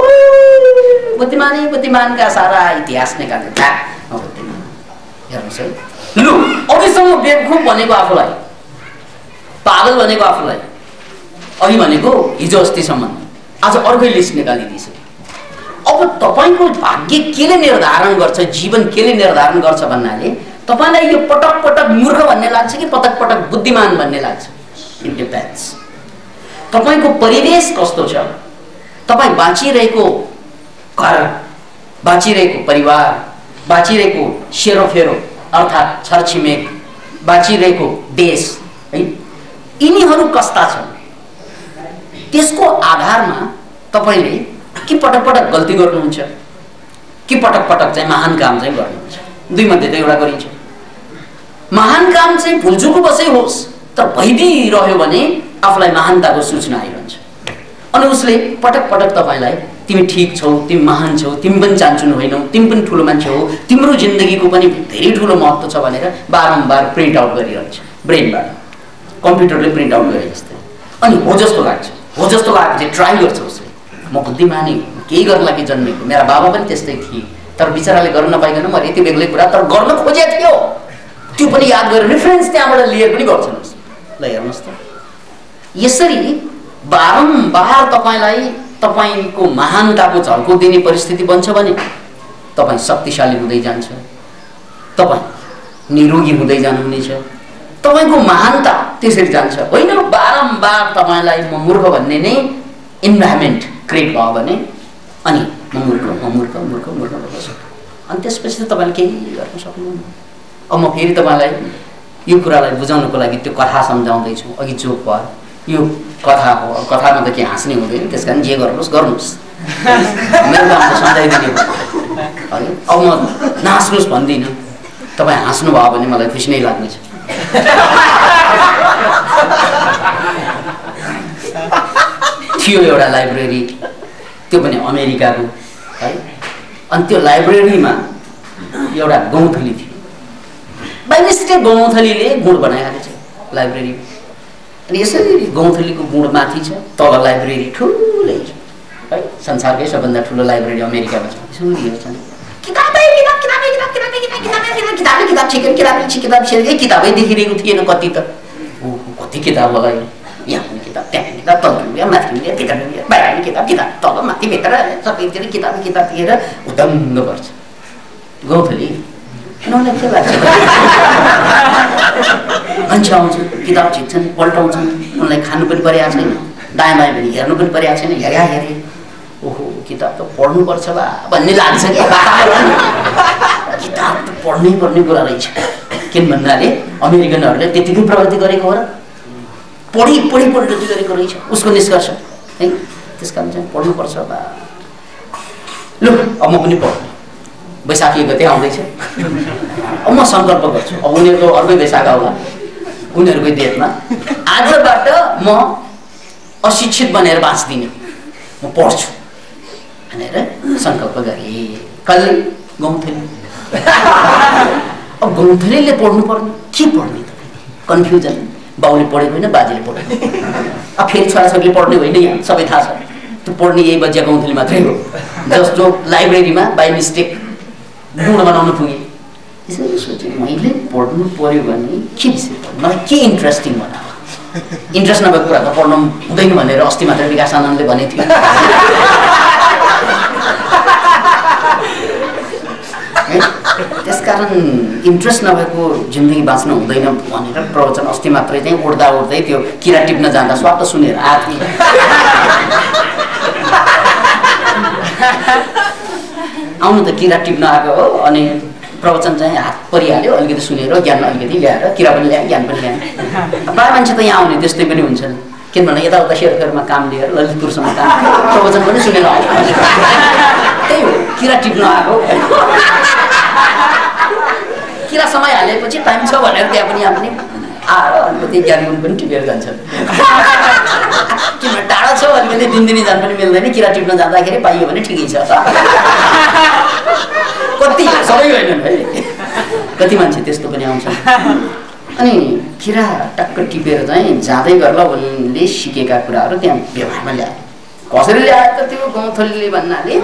बुद्धिमानका सारा इतिहास निकाल्छ। हेर्नुहोस् है, लु अघिसम्म बेवकुफ भनेको आफूलाई, पागल भनेको आफूलाई, अघि भनेको हिजो अस्तिसम्म, आज अर्कै लिस्ट निकालिदिइसक्यो। अब तपाईँको भाग्य केले निर्धारण गर्छ, जीवन केले निर्धारण गर्छ भन्नाले तपाईँलाई यो पटक पटक मूर्ख भन्ने लाग्छ कि पटक पटक बुद्धिमान भन्ने लाग्छ, इट डिपेन्ड्स। तपाईँको परिवेश कस्तो छ, तपाईँ बाँचिरहेको घर, बाँचिरहेको परिवार, बाँचिरहेको सेरोफेरो अर्थात् छरछिमेक, बाँचिरहेको देश है, यिनीहरू कस्ता छन्, त्यसको आधारमा तपाईँले कि पटक पटक गल्ती गर्नुहुन्छ कि पटक पटक चाहिँ महान काम चाहिँ गर्नुहुन्छ। दुई मध्ये त एउटा गरिन्छ। महान काम चाहिँ भुलचुक बसै होस् तर भइदिइरह्यो भने आफूलाई महानताको सूचना आइरहन्छ। अनि उसले पटक पटक तपाईँलाई तिमी ठिक छौ, तिमी महान छौ, तिमी पनि चान्चुन होइनौ, तिमी पनि ठुलो मान्छे हो, तिम्रो जिन्दगीको पनि धेरै ठुलो महत्त्व छ भनेर बारम्बार प्रिन्ट आउट गरिरहन्छ ब्रेनबाट, कम्प्युटरले प्रिन्ट आउट गरे जस्तै। अनि हो जस्तो लाग्छ चाहिँ ट्राई गर्छ उसले, म बुद्धिमानी केही गर्न लागि जन्मेको, मेरा बाबा पनि त्यस्तै थिए तर बिचराले गर्न नपाइकन म यति बेग्लै कुरा तर गर्न खोजेको थियो, त्यो पनि याद गरेर रेफरेन्स त्यहाँबाट लिएर पनि गर्छन् उसले। ल हेर्नुहोस् त, यसरी बारम्बार तपाईँलाई तपाईँको महानताको झल्को दिने परिस्थिति बन्छ भने तपाईँ शक्तिशाली हुँदै जान्छ, तपाईँ निरोगी हुँदै जानुहुनेछ, तपाईँको महानता त्यसरी जान्छ। होइन बारम्बार तपाईँलाई म मूर्ख भन्ने नै इन्भाइरोमेन्ट क्रिएट भयो भने अनि म मूर्ख बस्छु, अनि त्यसपछि त तपाईँले केही गर्न सक्नुहुन्न। अब म फेरि तपाईँलाई यो कुरालाई बुझाउनको लागि त्यो कथा सम्झाउँदैछु। अघि जोक भयो, यो कथा हो, कथामा त के हाँस्ने हुँदैन, त्यस कारण जे गर्नुहोस् मेरो काम त सम्झाइदिने हो। अब म नहाँस्नुहोस् भन्दिनँ, तपाईँ हाँस्नुभयो भने मलाई खुसी नै लाग्नेछ। थियो एउटा लाइब्रेरी, त्यो पनि अमेरिकाको है, अनि त्यो लाइब्रेरीमा एउटा गौँथली थियो, बाइ मिस्टेक गौँथलीले गुँड बनाइहालेको छ लाइब्रेरी। अनि यसरी गौँथलीको गुँड माथि छ, तल लाइब्रेरी ठुलै छ है, संसारकै सबभन्दा ठुलो लाइब्रेरी अमेरिकामा छ। यसरी हेर्छन् किताबै देखिरहेको थिएन, कति त कति किताब होला, यहाँ पनि किताब, त्यहाँ पनि किताब, तल पनि माथि पनि भित्र पनि बाहिर पनि किताब, तल माथि भित्र सबैतिर किताब दिएर उदङ्ग गर्छ गौँथली। उनीहरूलाई के लाग्छ, मान्छे आउँछन्, किताब झिक्छन्, पल्टाउँछन्, उनलाई खानु पनि परेको छैन, दायाँ बायाँ पनि हेर्नु पनि परेको छैन, हेरे ओहो किताब त पढ्नुपर्छ बा भन्ने लाग्छ कि किताब त पढ्नै पर्ने कुरा रहेछ। किन भन्नाले अमेरिकनहरूले त्यतिकै प्रगति गरेको हो र पढी प्रगति गरेको रहेछ उसको निष्कर्ष है, त्यस कारण चाहिँ पढ्नुपर्छ बा। लु अब म पनि पढ्छु, वैशाखी गते आउँदैछ, अब म सङ्कल्प गर्छु, अब उनीहरूको अर्कै वैशाख आउला, उनीहरूकै डेटमा आजबाट म अशिक्षित बनेर बाँच्दिनँ, म पढ्छु भनेर सङ्कल्प गरेँ। कसले? गौँथली। अब गौँथलीले पढ्नु पर्ने, के पढ्ने त? कन्फ्युजन। बाउले पढेको होइन, बाजेले पढेको, अब फेरि छोराछोरीले पढ्ने होइन, यहाँ सबै थाहा छ। त्यो पढ्ने यही बज्या गौँथली मात्रै हो, जो लाइब्रेरीमा बाई मिस्टेक गुण बनाउन पुगेँ। त्यसैले सोचेँ मैले पढ्नु पऱ्यो भने के विषय पढ्नु, मलाई के इन्ट्रेस्टिङ बनाऊ, इन्ट्रेस्ट नभएको कुरा त पढ्नु हुँदैन भनेर अस्ति मात्र विकास आनन्दले भनेको थियो। त्यसकारण इन्ट्रेस्ट नभएको जिन्दगी बाँच्न हुँदैन भनेर प्रवचन अस्ति मात्रै चाहिँ उड्दा उड्दै त्यो किरा टिप्न जाँदा स्वाट सुनेर आएको थिएँ। आउनु त किरा टिप्न आएको हो, अनि प्रवचन चाहिँ हात परिहाल्यो, अलिकति सुनेर ज्ञान अलिकति ल्याएर किरा पनि ल्याएँ, ज्ञान पनि ल्याएँ। प्रायः मान्छे त यहाँ आउने त्यस्तै पनि हुन्छन्, किनभने यताउता सेरखेरमा काम लिएर ललितपुरसम्म काम प्रवचन पनि सुनेर आउँछ। त्यही हो, किरा टिप्न आएको। किरा समय हालेपछि टाइम छ भनेर त्यहाँ पनि यहाँ पनि आएर अलिकति ज्ञान गुण पनि टिपेर जान्छन्। किनभने टाढा छ, अलिकति दिनदिनै जान पनि मिल्दैन, किरा टिप्न जाँदाखेरि पाइयो भने ठिकै छ। कति सबै होइनन् है, कति मान्छे त्यस्तो पनि आउँछन्। अनि किरा टक्क टिपेर चाहिँ जाँदै गर्दा उनले सिकेका कुराहरू त्यहाँ व्यवहारमा ल्याए। कसरी ल्याएको त्यो गौँथलीले भन्नाले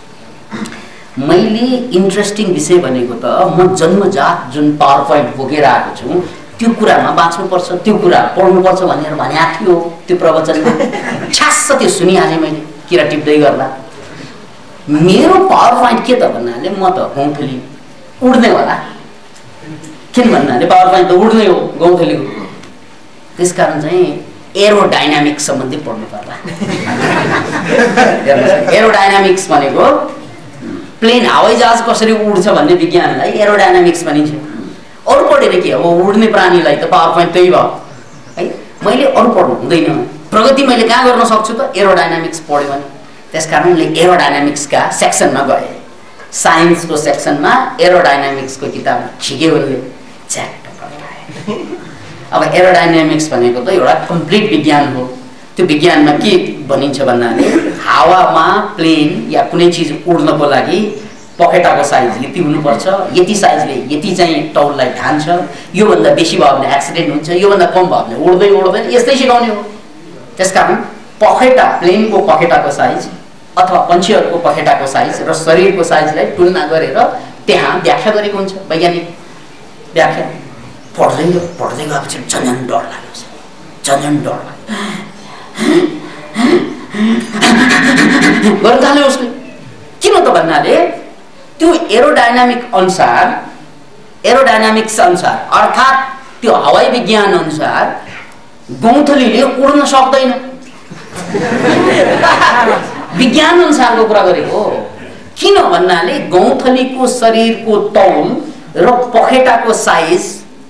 मैले इन्ट्रेस्टिङ विषय भनेको त म जन्मजात जुन पावर पोइन्ट बोकेर आएको छु त्यो कुरामा बाँच्नुपर्छ, त्यो कुरा पढ्नुपर्छ भनेर भनेको थियो त्यो प्रवचनमा। छ्यास्स त्यो सुनिहालेँ मैले किरा टिप्दै गर्दा। मेरो पावर पोइन्ट के त भन्नाले म त गौँथली उड्ने होला, किन भन्नाले पावर पोइन्ट त उड्ने हो गौँथलीको। त्यसकारण चाहिँ एरोडाइनामिक्स सम्बन्धी पढ्नु पर्ला। एरोडाइनामिक्स भनेको प्लेन हवाईजहाज कसरी उड्छ भन्ने विज्ञानलाई एरोडाइनामिक्स भनिन्छ। अरू पढेर के हो, उड्ने प्राणीलाई त पावर पोइन्ट त्यही भयो है। मैले अरू पढ्नु हुँदैन, प्रगति मैले कहाँ गर्न सक्छु त एरोडाइनामिक्स पढ्यो भने। त्यसकारणले एरोडाइनामिक्सका सेक्सनमा गए, साइन्सको सेक्सनमा एरोडाइनामिक्सको किताब झिके उनले च्याट्ट पढाए। अब एरोडाइनामिक्स भनेको त एउटा कम्प्लिट विज्ञान हो। त्यो विज्ञानमा के भनिन्छ भन्नाले हावामा प्लेन या कुनै चिज उड्नको लागि पखेटाको साइज यति हुनुपर्छ, यति साइजले यति चाहिँ टाउलाई ढान्छ, योभन्दा बेसी भयो भने एक्सिडेन्ट हुन्छ, योभन्दा कम भयो भने उड्दै उड्दैन, यस्तै सिकाउने हो। त्यसकारण पखेटा, प्लेनको पखेटाको साइज अथवा पन्छीहरूको पखेटाको साइज र शरीरको साइजलाई तुलना गरेर त्यहाँ व्याख्या गरेको हुन्छ, वैज्ञानिक व्याख्या। पढ्दै गएपछि झन् डर लाग्यो, झन् डर लाग्यो। गर्न थाल्यो उसले। किन त भन्नाले त्यो एरोडाइनामिक्स अनुसार अर्थात् त्यो हवाई विज्ञान अनुसार गौँथलीले उड्न सक्दैन। विज्ञान अनुसारको कुरा गरेको। किन भन्नाले गौँथलीको शरीरको तौल र पखेटाको साइज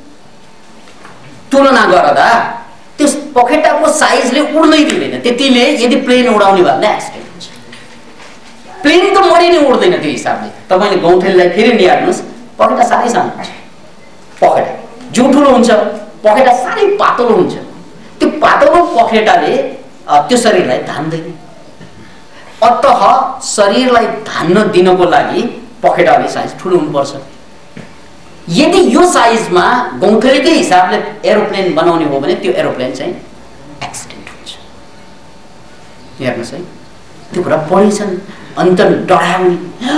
तुलना गर्दा त्यो पखेटाको साइजले उड्नै दिँदैन। त्यतिले यदि प्लेन उडाउने भयो भने एक्सिडेन्ट हुन्छ। प्लेन त मरि नै उड्दैन त्यो हिसाबले। तपाईँले गौँथलीलाई फेरि निहाल्नुहोस्, पखेटा साह्रै सानो हुन्छ, पखेटा जिउ ठुलो हुन्छ, पखेटा साह्रै पातलो हुन्छ। त्यो पातलो पखेटाले त्यो शरीरलाई धान्दैन। अतः शरीरलाई धान्न दिनको लागि पखेटाले साइज ठुलो हुनुपर्छ। यदि यो साइजमा गौँथलीकै हिसाबले एरोप्लेन बनाउने हो भने त्यो एरोप्लेन चाहिँ एक्सिडेन्ट हुन्छ। हेर्नुहोस् है, त्यो कुरा पढेछन् अनि त डराउने।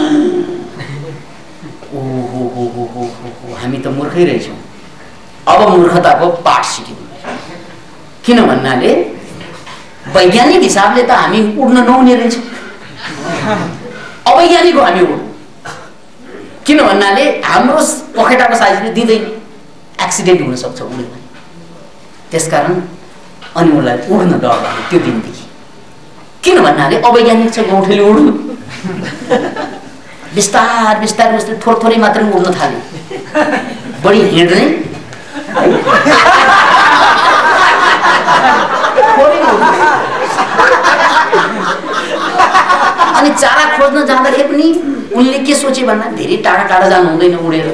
ओहो हो हो हो हो, हामी त मूर्खै रहेछौँ। अब मूर्खताको पाठ सिक्यौँ। किन भन्नाले वैज्ञानिक हिसाबले त हामी उड्न नहुने रहेछ, अवैज्ञानिक हो हामी उड्नु। किन भन्नाले हाम्रो पखेटाको साइजले दिँदैन, एक्सिडेन्ट हुन सक्छ उड्यो भने। त्यसकारण अनि उनलाई उड्न डर लाग्यो त्यो दिनदेखि। किन भन्नाले अवैज्ञानिक छ गौँथली उड्नु। बिस्तार बिस्तार बिस्तारै थोरै थोरै मात्रै उड्न थाल्यो, बढी हिँड्दै अनि चारा खोज्न जाँदाखेरि पनि उनले के सोचे भन्दा धेरै टाढा टाढा जानु हुँदैन उडेर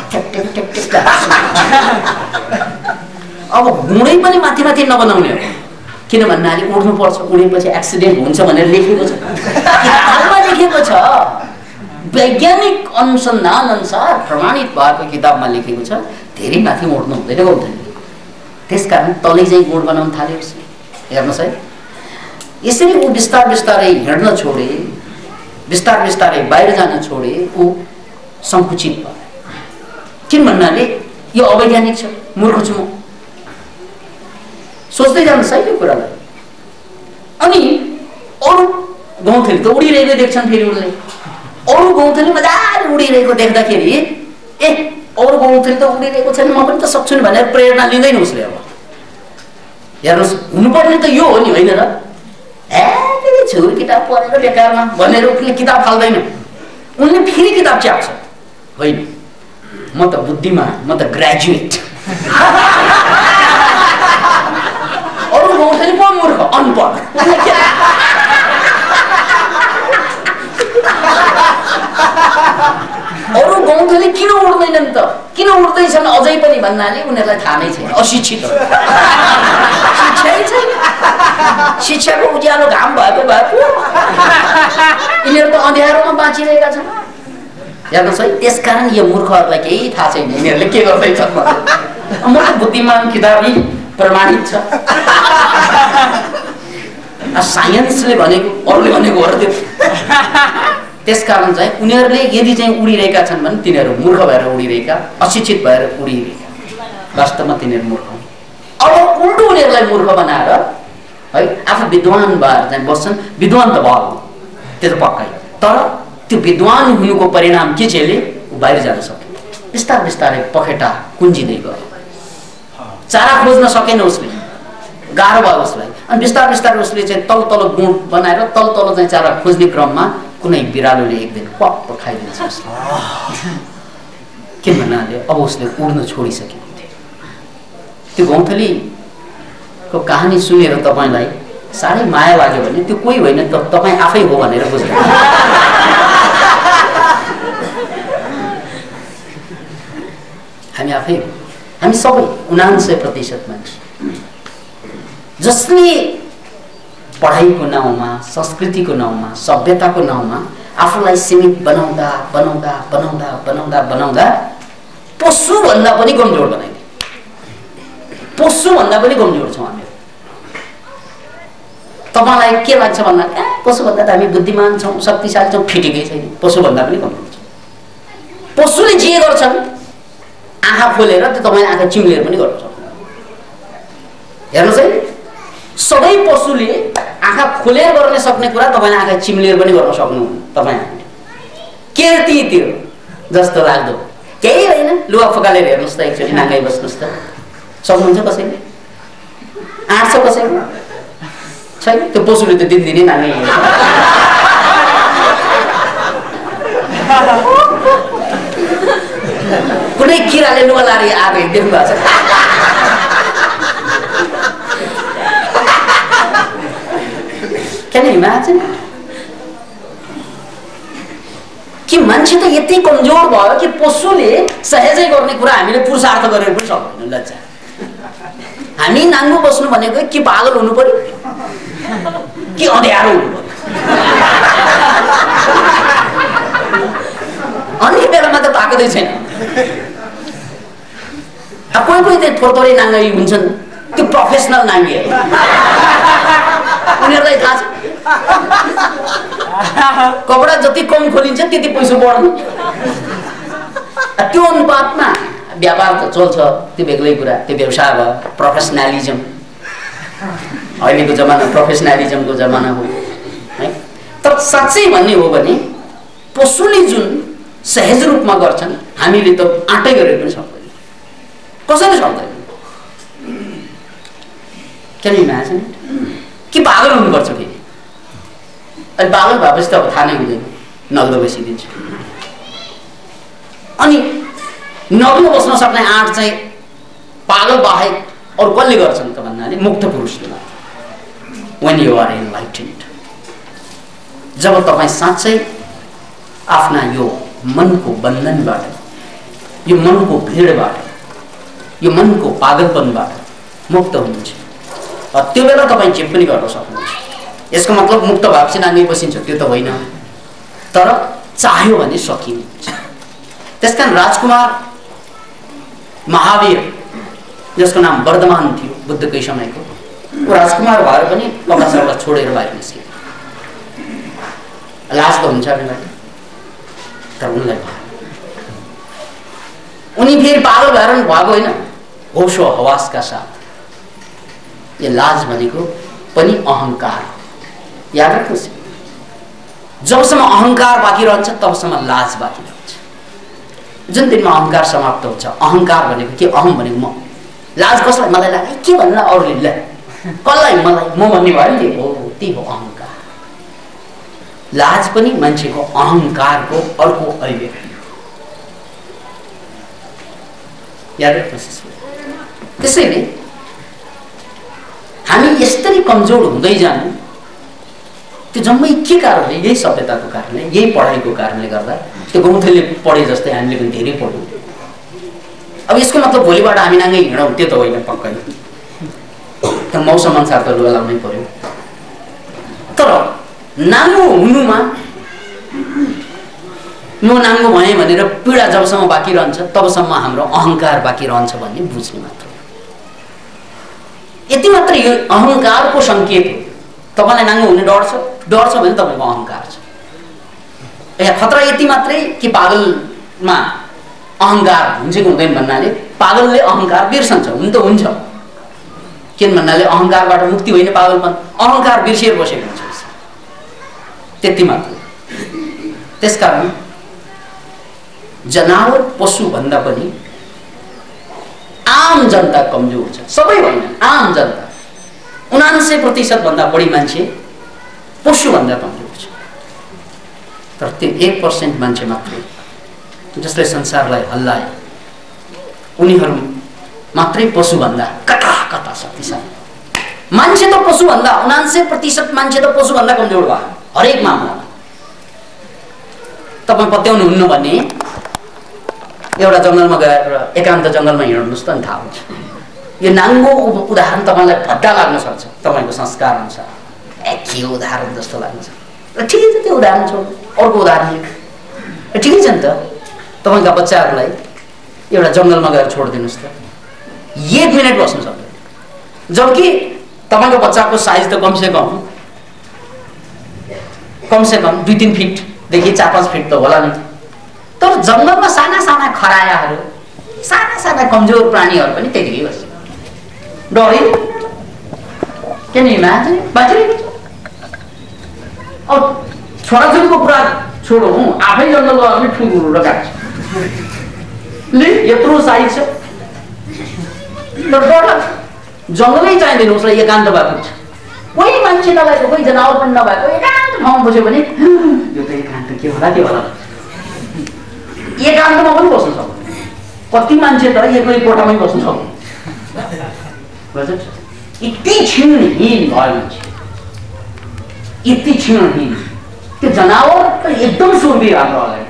अब गुँडै पनि माथि माथि नबनाउने हो किन भन्नाले उड्नु पर्छ उडेपछि एक्सिडेन्ट हुन्छ भनेर लेखेको छ किताबमा लेखेको छ वैज्ञानिक अनुसन्धान अनुसार प्रमाणित भएको किताबमा लेखेको छ धेरै माथि उड्नु हुँदैन गौतमले त्यसकारण तलै चाहिँ गुण बनाउन थाल्यो उसले हेर्नुहोस् है यसरी ऊ बिस्तार बिस्तारै हिँड्न छोडे बिस्तार बिस्तारै बाहिर जान छोडे ऊ संकुचित भयो किन भन्नाले यो अवैज्ञानिक छ मूर्ख छु म सोच्दै जानुहोस् है यो कुरालाई अनि अरू गौँथली त उडिरहेको देख्छन् फेरि उनले अरू गौँथली मजाले उडिरहेको देख्दाखेरि ए अरू गौँथली त उडिरहेको छैन म पनि त सक्छु नि भनेर प्रेरणा लिँदैन उसले अब हेर्नुहोस् हुनुपर्ने त यो हो नि होइन र छुर किताब पढेर बेकारमा भनेर उसले किताब फाल्दैन उनले फेरि किताब च्याप्छ होइन म त बुद्धिमान म त ग्रेजुएट अरू गौँथली पो मूर्ख अनपढ अरू गौँथली किन उड्दैनन् त किन उड्दैछन् अझै पनि भन्नाले उनीहरूलाई थाहा नै छैन अशिक्षित हो शिक्षै छैन शिक्षाको उज्यालो घाम भएको यिनीहरू त अँध्यारोमा बाँचिरहेका छन् हेर्नुहोस् है त्यसकारण यो मूर्खहरूलाई केही थाहा छैन यिनीहरूले के गर्दैछन् म त बुद्धिमान किताबी प्रमाणित छ साइन्सले भनेको अरूले भनेको हो र त्यो त्यसकारण चाहिँ उनीहरूले यदि चाहिँ उडिरहेका छन् भने तिनीहरू मूर्ख भएर उडिरहेका अशिक्षित भएर उडिरहेका वास्तवमा तिनीहरू मूर्ख अब उल्टो उनीहरूलाई मूर्ख बनाएर है आफू विद्वान भएर चाहिँ बस्छन् विद्वान त भयो त्यो त पक्कै तर त्यो विद्वान हुनुको परिणाम के छ यसले बाहिर जान सक्यो बिस्तार बिस्तारै पखेटा कुन्जिँदै गयो चारा खोज्न सकेन उसले गाह्रो भयो उसलाई अनि बिस्तार बिस्तारै उसले चाहिँ तल तल गुण बनाएर तल तल चाहिँ चारा खोज्ने क्रममा कुनै बिरालोले एक दिन पप्प खाइदिन्छ उसलाई किन भन्नाले अब उसले उड्न छोडिसकेको थियो त्यो गौँथलीको कहानी सुनेर तपाईँलाई साह्रै माया लाग्यो भने त्यो कोही होइन त तपाईँ आफै हो भनेर बुझ्नु हामी आफै हामी सबै 99% मान्छे जसले पढाइको नाउँमा संस्कृतिको नाउँमा सभ्यताको नाउँमा आफूलाई सीमित बनाउँदा बनाउँदा बनाउँदा बनाउँदा बनाउँदा पशु भन्दा पनि कमजोर बनाइदिए पशु भन्दा पनि कमजोर छौँ हामी तपाईलाई के लाग्छ भन्दा पशु भन्दा त हामी बुद्धिमान छौँ शक्तिशाली छौँ फिटिकै छैन पशु भन्दा पनि कमजोर छ पशुले जे गर्छन् आँखा खोलेर त्यो तपाईले आँखा चिम्लेर पनि गर्न सक्नुहुन्छ हेर्नुहोस् है सबै पशुले आँखा खोलेर गर्न सक्ने कुरा तपाईले आँखा चिम्लेर पनि गर्न सक्नुहुन्न तपाईँ के त्यो जस्तो लाग्दो केही होइन लुगा फुकालेर हेर्नुहोस् त एकचोटि नाङ्गै बस्नुहोस् त सक्नुहुन्छ कसैले आँट छ कसैले छैन त्यो पशुले त दिनदिनै नाङ्गै हिँड्छ कुनै किराले लुगा लारी आएर देख्नु भएको छ Can you imagine? कि मान्छे त यति कमजोर भयो कि पशुले सहजै गर्ने कुरा हामीले पुरुषार्थ गरेर पनि सक्दैनौँ लज्जा हामी नाङ्गो बस्नु भनेको कि पागल हुनु पर्यो कि अँध्यारो हुनु पर्यो अन्य बेलामा त ताकदै छैन कोही कोही चाहिँ थोरै नाङ्गी हुन्छन् त्यो प्रोफेसनल नाङ्गी हो उनीहरूलाई थाहा छ कपडा जति कम खोलिन्छ त्यति पैसा बढ्नु त्यो अनुपातमा व्यापार त चल्छ त्यो बेग्लै कुरा त्यो व्यवसाय भयो प्रोफेसनलिजम अहिलेको जमाना प्रोफेसनलिजमको जमाना हो है तर साँच्चै भन्ने हो भने पशुले जुन सहज रूपमा गर्छन् हामीले त आँटै गरेर पनि सक्दैन कसैले सक्दैन क्यान यु इमेजिन कि पागल हुनुपर्छ फेरि अनि पागल भएपछि त अब थाहा नै हुँदैन नग्दो बसिदिन्छ अनि नग्दो बस्न सक्ने आँट चाहिँ पागल बाहेक अरू कसले गर्छन् त भन्नाले मुक्त पुरुषले when you are enlightened जब तपाईँ साँच्चै आफ्ना यो मनको बन्धनबाट, यो मनको भिडबाट, यो मनको पागलपनबाट मुक्त हुनुहुन्छ, त्यो बेला तपाईँ जे पनि गर्न सक्नुहुन्छ। यसको मतलब मुक्त भएपछि नाङ्गै बसिन्छ त्यो त होइन, तर चाह्यो भने सकिन्छ। त्यसकारण राजकुमार महावीर, जसको नाम वर्धमान थियो बुद्धकै समयको, ऊ राजकुमार भएर पनि कपासौला छोडेर बाहिर निस्के। लाज त हुन्छ हामीलाई, तर उनलाई भयो। उनी फेरि पागल भएर भएको होइन, होशो हवासका साथ। यो लाज भनेको पनि अहंकार हो, याद राख्नुहोस्। जबसम्म अहंकार बाँकी रहन्छ तबसम्म लाज बाँकी रहन्छ। जुन दिनमा अहंकार समाप्त हुन्छ, अहंकार भनेको के, अहम भनेको म, लाज कसलाई, मलाई लाग्यो के भन्नु अरूले, कसलाई, मलाई, म भन्ने भयो नि, हो त्यही हो अहंकार। लाज पनि मान्छेको अहंकारको अर्को अभिव्यक्ति हो, याद राख्नुहोस्। त्यसैले हामी यसरी कमजोर हुँदै जानु, त्यो जम्मै के कारणले, यही सभ्यताको कारणले, यही पढाइको कारणले गर्दा। त्यो गौँथेले पढे जस्तै हामीले पनि धेरै पढ्यौँ। अब यसको मतलब भोलिबाट हामी नाङ्गै हिँडौँ त्यो त होइन पक्कै, त्यो मौसम अनुसार त लुगा लाउनै पर्यो। तर नाङ्गो हुनुमा, म नाङ्गो भएँ भनेर पीडा जबसम्म बाँकी रहन्छ तबसम्म हाम्रो अहंकार बाँकी रहन्छ भन्ने बुझ्ने मात्र, यति मात्र। यो अहंकारको सङ्केत हो। तपाईँलाई नाङ्गो हुने डर छ भने तपाईँको अहंकार छ। यहाँ खतरा यति मात्रै कि पागलमा अहंकार हुन्छ कि हुँदैन भन्नाले पागलले अहंकार बिर्सन्छ, हुन त हुन्छ, किन भन्नाले अहंकारबाट मुक्ति होइन पागलपन, अहंकार बिर्सिएर बसेको हुन्छ, त्यति मात्र। त्यसकारण जनावर पशु भन्दा पनि आम जनता कमजोर छ, सबै होइन, आम जनता 99% भन्दा बढी मान्छे पशु भन्दा कमजोर छ। तर त्यो 1% मान्छे मात्रै जसले संसारलाई हल्लाए, उनीहरू मात्रै पशु भन्दा कता कता शक्तिशाली। मान्छे त पशु भन्दा 99% मान्छे त पशु भन्दा कमजोर भयो हरेक मामलामा। तपाईँ पत्याउनुहुन्न भने एउटा जङ्गलमा गएर एकान्त जङ्गलमा हिँड्नुहोस् त अनि थाहा हुन्छ। यो नाङ्गो उदाहरण तपाईँलाई भद्दा लाग्न सक्छ तपाईँको संस्कार अनुसार, के उदाहरण जस्तो लाग्न सक्छ, र ठिकै छ त्यो उदाहरण छोड्नु, अर्को उदाहरण ठिकै छ नि त। तपाईँका बच्चाहरूलाई एउटा जङ्गलमा गएर छोडिदिनुहोस् त, 1 मिनट बस्नु सक्दैन, जबकि तपाईँको बच्चाको साइज त कमसेकम 2-3 फिटदेखि 4-5 फिट त होला नि। तर जङ्गलमा साना साना खरायाहरू, साना साना कमजोर प्राणीहरू पनि त्यतिकै बस्छ, डरै किन हिमाल बाँचिरहेको छ। अब छोराछोरीको कुरा छोडौँ, आफै जङ्गल गयो भने ठुलो र काट्छ, ले यत्रो साइज छ, तर डर लाग्छ। जङ्गलै चाहिँदैन उसलाई, एकान्त भएको छ, कोही मान्छे नभएको, कोही जनावर पनि नभएको एकान्त ठाउँमा बस्यो भने यो त एकान्त के होला के होला, एकान्तमा पनि बस्नु सक्छ। कति मान्छे त एक्लै कोठामै बस्नु सक्छ, यति क्षीणहीन भयो मान्छे, यति क्षीणहीन। त्यो जनावर त एकदम सुर्बी हाम्रो अगाडि,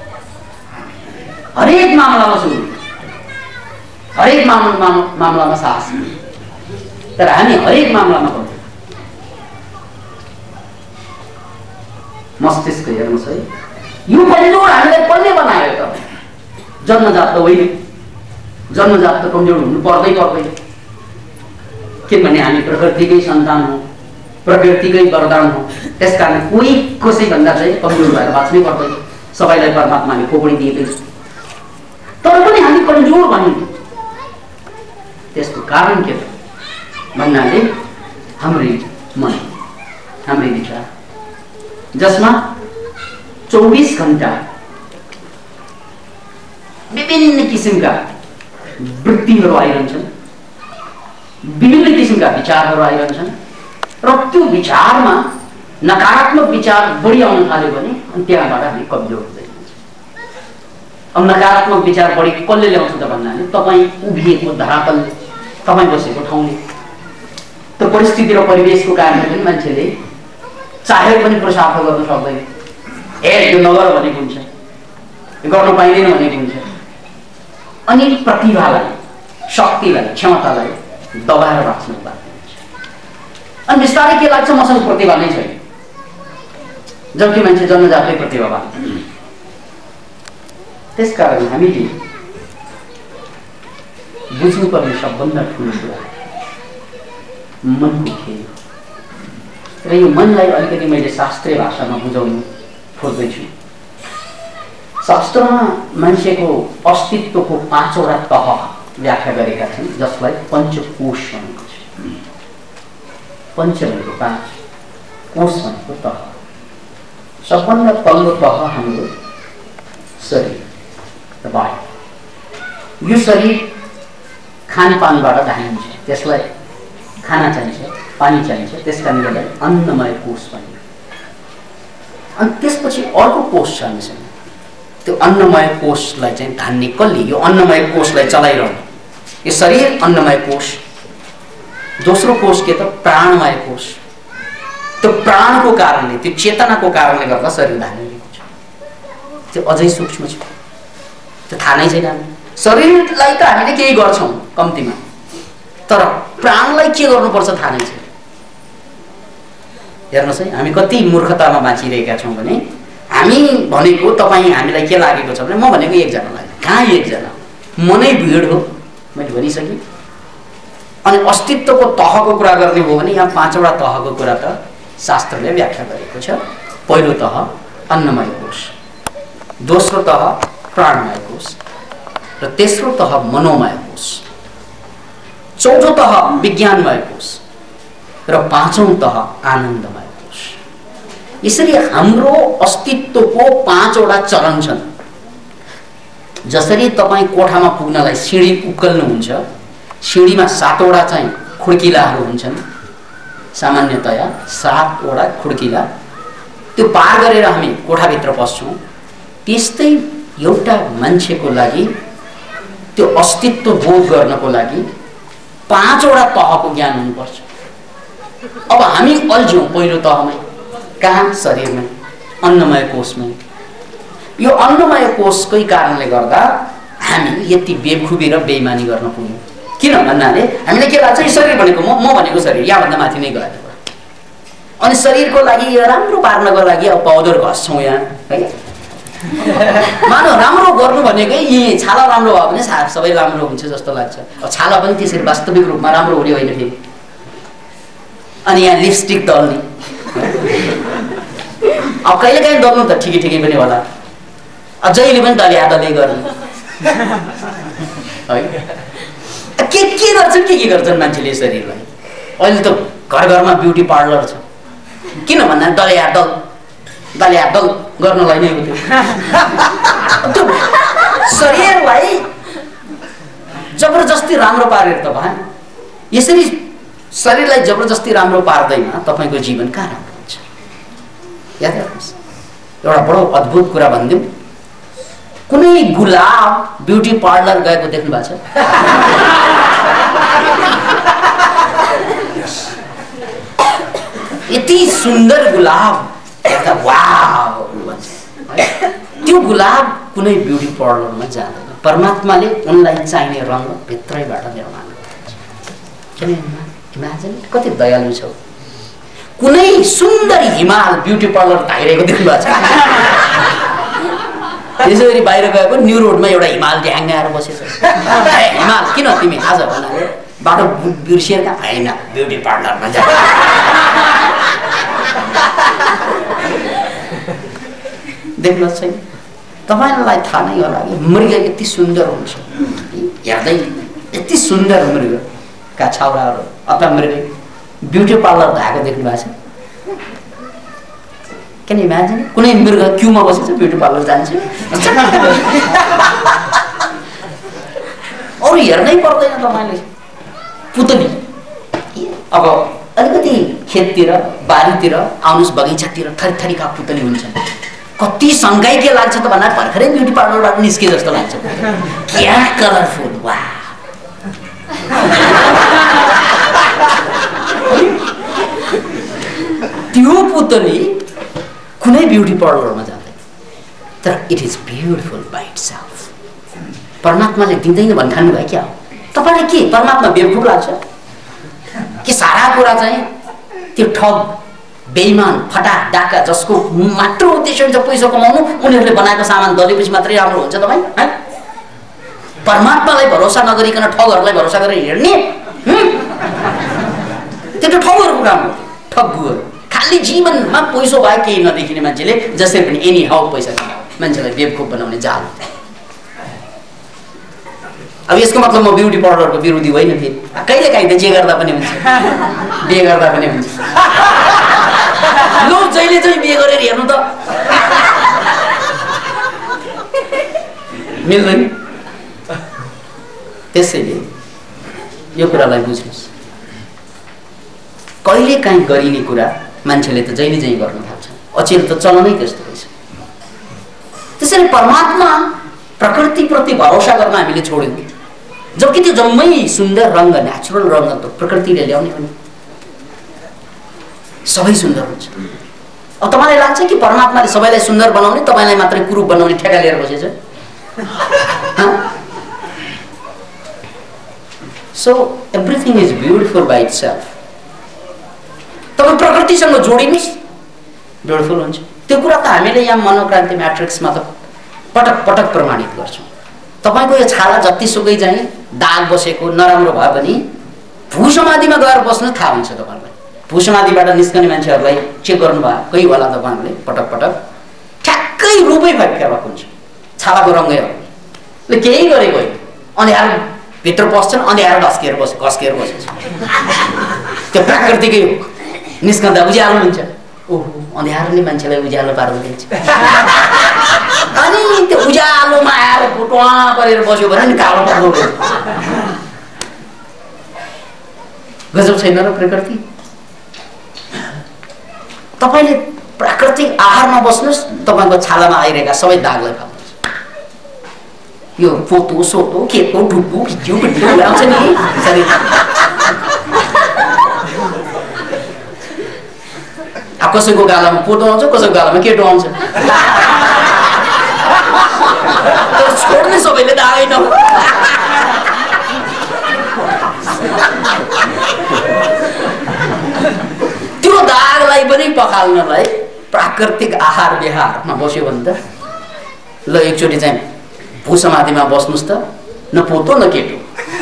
हरेक मामलामा सुर्बी, हरेक मामलामा साहस, तर हामी हरेक मामलामा कमजोर। मस्तिष्क हेर्नुहोस् है, यो कमजोर हामीलाई कसले बनायो त? जन्मजात त होइन, जन्मजात त कमजोर हुनु पर्दैन, किनभने हामी प्रकृतिकै सन्तान हौँ, प्रकृतिकै वरदान हो। त्यसकारण कोही कसैभन्दा चाहिँ कमजोर भएर बाँच्नै पर्दैन, सबैलाई परमात्माले खोपडी दिएकै छ, तर पनि हामी कमजोर भयौँ। त्यसको कारण के त भन्नाले हाम्रै मन, हाम्रै विचार, जसमा 24 घण्टा विभिन्न किसिमका वृत्तिहरू आइरहन्छन्, विभिन्न किसिमका विचारहरू आइरहन्छन्, र त्यो विचारमा नकारात्मक विचार बढी आउन थाल्यो भने अनि त्यहाँबाट हामी कमजोर हुँदै जान्छ। अब नकारात्मक विचार बढी कसले ल्याउँछ त भन्नाले तपाईँ उभिएको धरातलले, तपाईँ बसेको ठाउँले, त्यो परिस्थिति र परिवेशको कारणले पनि मान्छेले चाहेर पनि पुरुषार्थ गर्न सक्दैन। यो नगर भनेको हुन्छ, गर्न पाइँदैन भनेको हुन्छ। अनि प्रतिभालाई, शक्तिलाई, क्षमतालाई दबाएर राख्नु बाध्य हुन्छ। अनि बिस्तारै के लाग्छ, मसँग प्रतिभा नै छैन, जबकि मान्छे जन्मजातै प्रतिभावान। त्यसकारण हामीले बुझ्नुपर्ने सबभन्दा ठुलो कुरा मनको खेल हो। र यो मनलाई अलिकति मैले शास्त्रीय भाषामा बुझाउनु खोज्दैछु। शास्त्रमा मान्छेको अस्तित्वको 5वटा तह व्याख्या गरेका छन्, जसलाई पञ्चकोश भनेको छ। पञ्च भनेको 5, कोश भनेको तह। सबभन्दा तल्लो तह हाम्रो शरीर, बडी। यो शरीर खानपानबाट धानिन्छ, त्यसलाई खाना चाहिन्छ, पानी चाहिन्छ, त्यसकारण यसलाई अन्नमय कोश भनिन्छ। अनि त्यसपछि अर्को कोश छ हामीसँग। त्यो अन्नमय कोशलाई चाहिँ धान्ने कसले? यो अन्नमय कोशलाई चलाइरहने यो शरीर अन्नमय कोश। दोस्रो कोश के त? प्राणमय कोश। त्यो प्राणको कारणले, त्यो चेतनाको कारणले गर्दा शरीर धानिएको छ। त्यो अझै सूक्ष्म छ, त्यो थाहा नै छैन। शरीरलाई त हामीले केही गर्छौँ कम्तीमा, तर प्राणलाई के गर्नुपर्छ थाहा नै छैन। हेर्नुहोस् है, हामी कति मूर्खतामा बाँचिरहेका छौँ भने हामी भनेको, तपाईँ हामीलाई के लागेको छ भने म भनेको एकजना लाग्यो। कहाँ एकजना? मनै भिड हो, मैले भनिसकेँ। अनि अस्तित्वको तहको कुरा गर्ने हो भने यहाँ 5वटा तहको कुरा त शास्त्रले व्याख्या गरेको छ। पहिलो तह अन्नमय कोश, दोस्रो तह प्राणमय कोश, र तेस्रो तह मनोमय कोश, चौथो तह विज्ञानमय कोश, र 5औं तह आनन्दमय कोश। यसरी हाम्रो अस्तित्वको 5वटा चरण छन्। जसरी तपाईँ कोठामा पुग्नलाई सिँढी उक्कल्नुहुन्छ, सिँढीमा 7वटा चाहिँ खुड्किलाहरू हुन्छन्, सामान्यतया 7वटा खुड्किला। त्यो पार गरेर हामी कोठाभित्र पस्छौँ। त्यस्तै एउटा मान्छेको लागि त्यो अस्तित्व बोध गर्नको लागि 5वटा तहको ज्ञान हुनुपर्छ। अब हामी अल्झ्यौँ पहिलो तहमै। कहाँ? शरीरमै, अन्नमय कोशमै। यो अन्नमय कोशकै कारणले गर्दा हामी यति बेखुबी र बेइमानी गर्न पुग्यौँ। किन भन्नाले हामीले के लाग्छ, यो शरीर भनेको म भनेको शरीर यहाँभन्दा माथि नै गएको। अनि शरीरको लागि यो राम्रो पार्नको लागि अब पाउडर घस्छौँ यहाँ, है। मानव राम्रो गर्नु भनेकै यी छाला राम्रो भयो भने सबै राम्रो हुन्छ जस्तो लाग्छ। अब छाला पनि त्यसरी वास्तविक रूपमा राम्रो हुने होइन फेरि। अनि यहाँ लिपस्टिक दल्ने, अब कहिलेकाहीँ दल्नु त ठिकै पनि होला, जहिले पनि दलियादलै गर्ने, है। के गर्छन् के गर्छन् मान्छेले शरीरलाई। अहिले त घर घरमा ब्युटी पार्लर छ। किन भन्दा दलियादल गर्नलाई नै हो त्यो शरीरलाई जबरजस्ती राम्रो पारेर त भएन। यसरी शरीरलाई जबरजस्ती राम्रो पार्दैमा तपाईँको जीवन कहाँ राम्रो हुन्छ? याद राख्नुहोस्, एउटा बडो अद्भुत कुरा भनिदिउँ। कुनै गुलाब ब्युटी पार्लर गएको देख्नु भएको छ? यति सुन्दर गुलाब, वाउ भन्छ। त्यो गुलाब कुनै ब्युटी पार्लरमा जाँदैन। परमात्माले उनलाई चाहिने रङ भित्रैबाट निर्माण गर्छ। इमेजिन कति दयालु छ। कुनै सुन्दर हिमाल ब्युटी पार्लर धाइरहेको देख्नु भएको छ? यसरी बाहिर गएको न्यू रोडमा एउटा हिमाल ढ्याङ्गाएर बसेछ। हिमाल किन तिमी आज भन्नाले बाटो बिर्सिएर होइन ब्युटी पार्लरमा जा। देख्नुहोस् छैन, तपाईँलाई थाहा नै होला कि मृग यति सुन्दर हुन्छ, हेर्दै यति सुन्दर मृगका छाउराहरू अथवा मृग ब्युटी पार्लर धाएको देख्नु भएको छ? Can imagine? कुनै मृग क्युमा बसेछ, ब्युटी पार्लर जान्छ, अरू हेर्नै पर्दैन तपाईँले। पुतली अब अलिकति खेततिर बारीतिर आउनुहोस्, बगैँचातिर थरीथरीका पुतली हुन्छन्। कति शङ्काइ के लाग्छ त भन्दा भर्खरै ब्युटी पार्लरबाट निस्के जस्तो लाग्छ। क्या कलरफुल, वाह। त्यो त्यो पुतली कुनै ब्युटी पार्लरमा जाँदैन, तर it is beautiful by itself. परमात्माले दिँदैन भन्ने ठान्नु भयो क्या हो? तपाईँलाई के परमात्मा बेवकुफ लाग्छ कि सारा कुरा चाहिँ त्यो ठग बेइमान फटा डाका जसको मात्र उद्देश्य हुन्छ पैसा कमाउनु, उनीहरूले बनाएको सामान दलेपछि मात्रै राम्रो हुन्छ तपाईँ? परमात्मालाई भरोसा नगरिकन ठगहरूलाई भरोसा गरेर हिँड्ने, त्यो त ठगहरूको काम हो। ठगुहरू खालि जीवनमा पैसा भए केही नदेखिने मान्छेले जसरी पनि एनी हाउ पैसा कमाउने मान्छेलाई बेवकुफ बनाउने जाल। अब यसको मतलब म ब्युटी पार्लरको विरोधी होइन फेरि। कहिले काहीँ त जे गर्दा पनि हुन्छ, बिहे गर्दा पनि हुन्छ। लो जहिले चाहिँ बिहे गरेर हेर्नु त मिल्दैन। त्यसैले यो कुरालाई बुझ्नुहोस्, कहिले काहीँ गरिने कुरा मान्छेले त जहिले चाहिँ गर्न थाल्छ। अचेल त चलनै त्यस्तो रहेछ। त्यसैले परमात्मा प्रकृतिप्रति भरोसा गर्न हामीले छोड्यौँ, जबकि त्यो जम्मै सुन्दर रङ्ग, नेचुरल रङ्ग त प्रकृतिले ल्याउने हो नि, सबै सुन्दर हुन्छ। अब तपाईँलाई लाग्छ कि परमात्माले सबैलाई सुन्दर बनाउने, तपाईँलाई मात्रै कुरूप बनाउने ठेगा लिएर बसेछ? So everything is beautiful by itself. तपाईँ प्रकृतिसँग जोडिनुहोस्, ब्युटिफुल हुन्छ। त्यो कुरा त हामीले यहाँ मनोक्रान्ति म्याट्रिक्समा त पटक पटक प्रमाणित गर्छौँ। तपाईँको यो छाला जतिसुकै चाहिँ दाग बसेको नराम्रो भए पनि भूसमाधिमा गएर बस्नु थाहा हुन्छ तपाईँलाई। भूसमाधिबाट निस्कने मान्छेहरूलाई चेक गर्नुभयो कोही होला तपाईँहरूले पटक पटक, ठ्याक्कै रूपै फर्केर भएको हुन्छ, छालाको रङ्गै हो। केही गरेको होइन, अँध्यारो भित्र पस्छन्, अँध्यारो घस्किएर बसेछ। त्यो प्राकृतिकै हो। निस्कँदा उज्यालो हुन्छ, ओहो अँध्यारोले मान्छेलाई उज्यालो पार्नु दिन्छ। अनि त्यो उज्यालोमा आएर टुवा परेर बस्यो भने नि कालो पर्दो गजब छैन र प्रकृति? तपाईँले प्राकृतिक आहारमा बस्नुहोस्, तपाईँको छालामा आइरहेका सबै दागलाई फाल्नुहोस्। यो पोतो सोतो केको ढुक्कु खिच्यो भिडियो आउँछ नि शरीर। कसैको गालामा पोतो आउँछ, कसैको गालामा केटो आउँछ, तर छोड्ने सबैले दागै न। त्यो दागलाई पनि पखाल्नलाई प्राकृतिक आहार विहारमा बस्यो भने त ल एकचोटि चाहिँ भूसमाधिमा बस्नुहोस् त, न पोतो न केटो।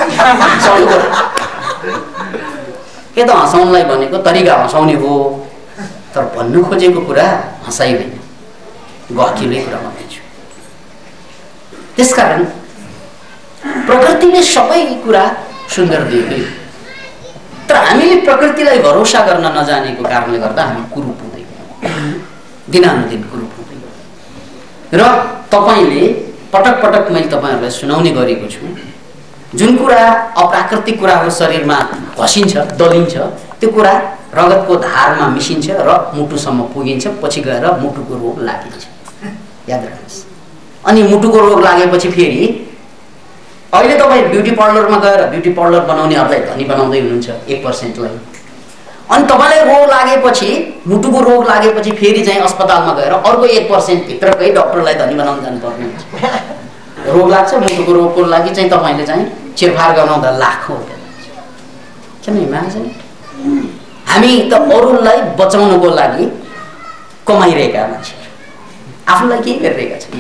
के त हँसाउनलाई भनेको तरिका हँसाउने हो, तर भन्नु खोजेको कुरा हँसाइ होइन, गहकिलै कुरा भन्छु। त्यसकारण प्रकृतिले सबै कुरा सुन्दर दिएको, तर हामीले प्रकृतिलाई भरोसा गर्न नजानेको कारणले गर्दा हामी कुरूप हुँदै दिनानुदिन कुरूप हुँदै। र तपाईँले पटक पटक मैले तपाईँहरूलाई सुनाउने गरेको छु, जुन कुरा अप्राकृतिक कुराहरू शरीरमा घसिन्छ, दलिन्छ, त्यो कुरा रगतको धारमा मिसिन्छ र मुटुसम्म पुगिन्छ, पछि गएर मुटुको रोग लागिन्छ। याद राख्नुहोस्। अनि मुटुको रोग लागेपछि फेरि अहिले तपाईँ ब्युटी पार्लरमा गएर ब्युटी पार्लर बनाउनेहरूलाई धनी बनाउँदै हुनुहुन्छ 1%लाई, अनि तपाईँलाई रोग लागेपछि, मुटुको रोग लागेपछि फेरि चाहिँ अस्पतालमा गएर अर्को 1% भित्रकै डक्टरलाई धनी बनाउन जानुपर्ने हुन्छ। रोग लाग्छ, मुटुको रोगको लागि चाहिँ तपाईँले चाहिँ चिरफार गराउँदा लाखौँ रुपियाँ लाग्छ। किन हिमाल्छ नि? हामी त अरूलाई बचाउनको लागि कमाइरहेका मान्छेहरू, आफूलाई केही गरिरहेका छन्।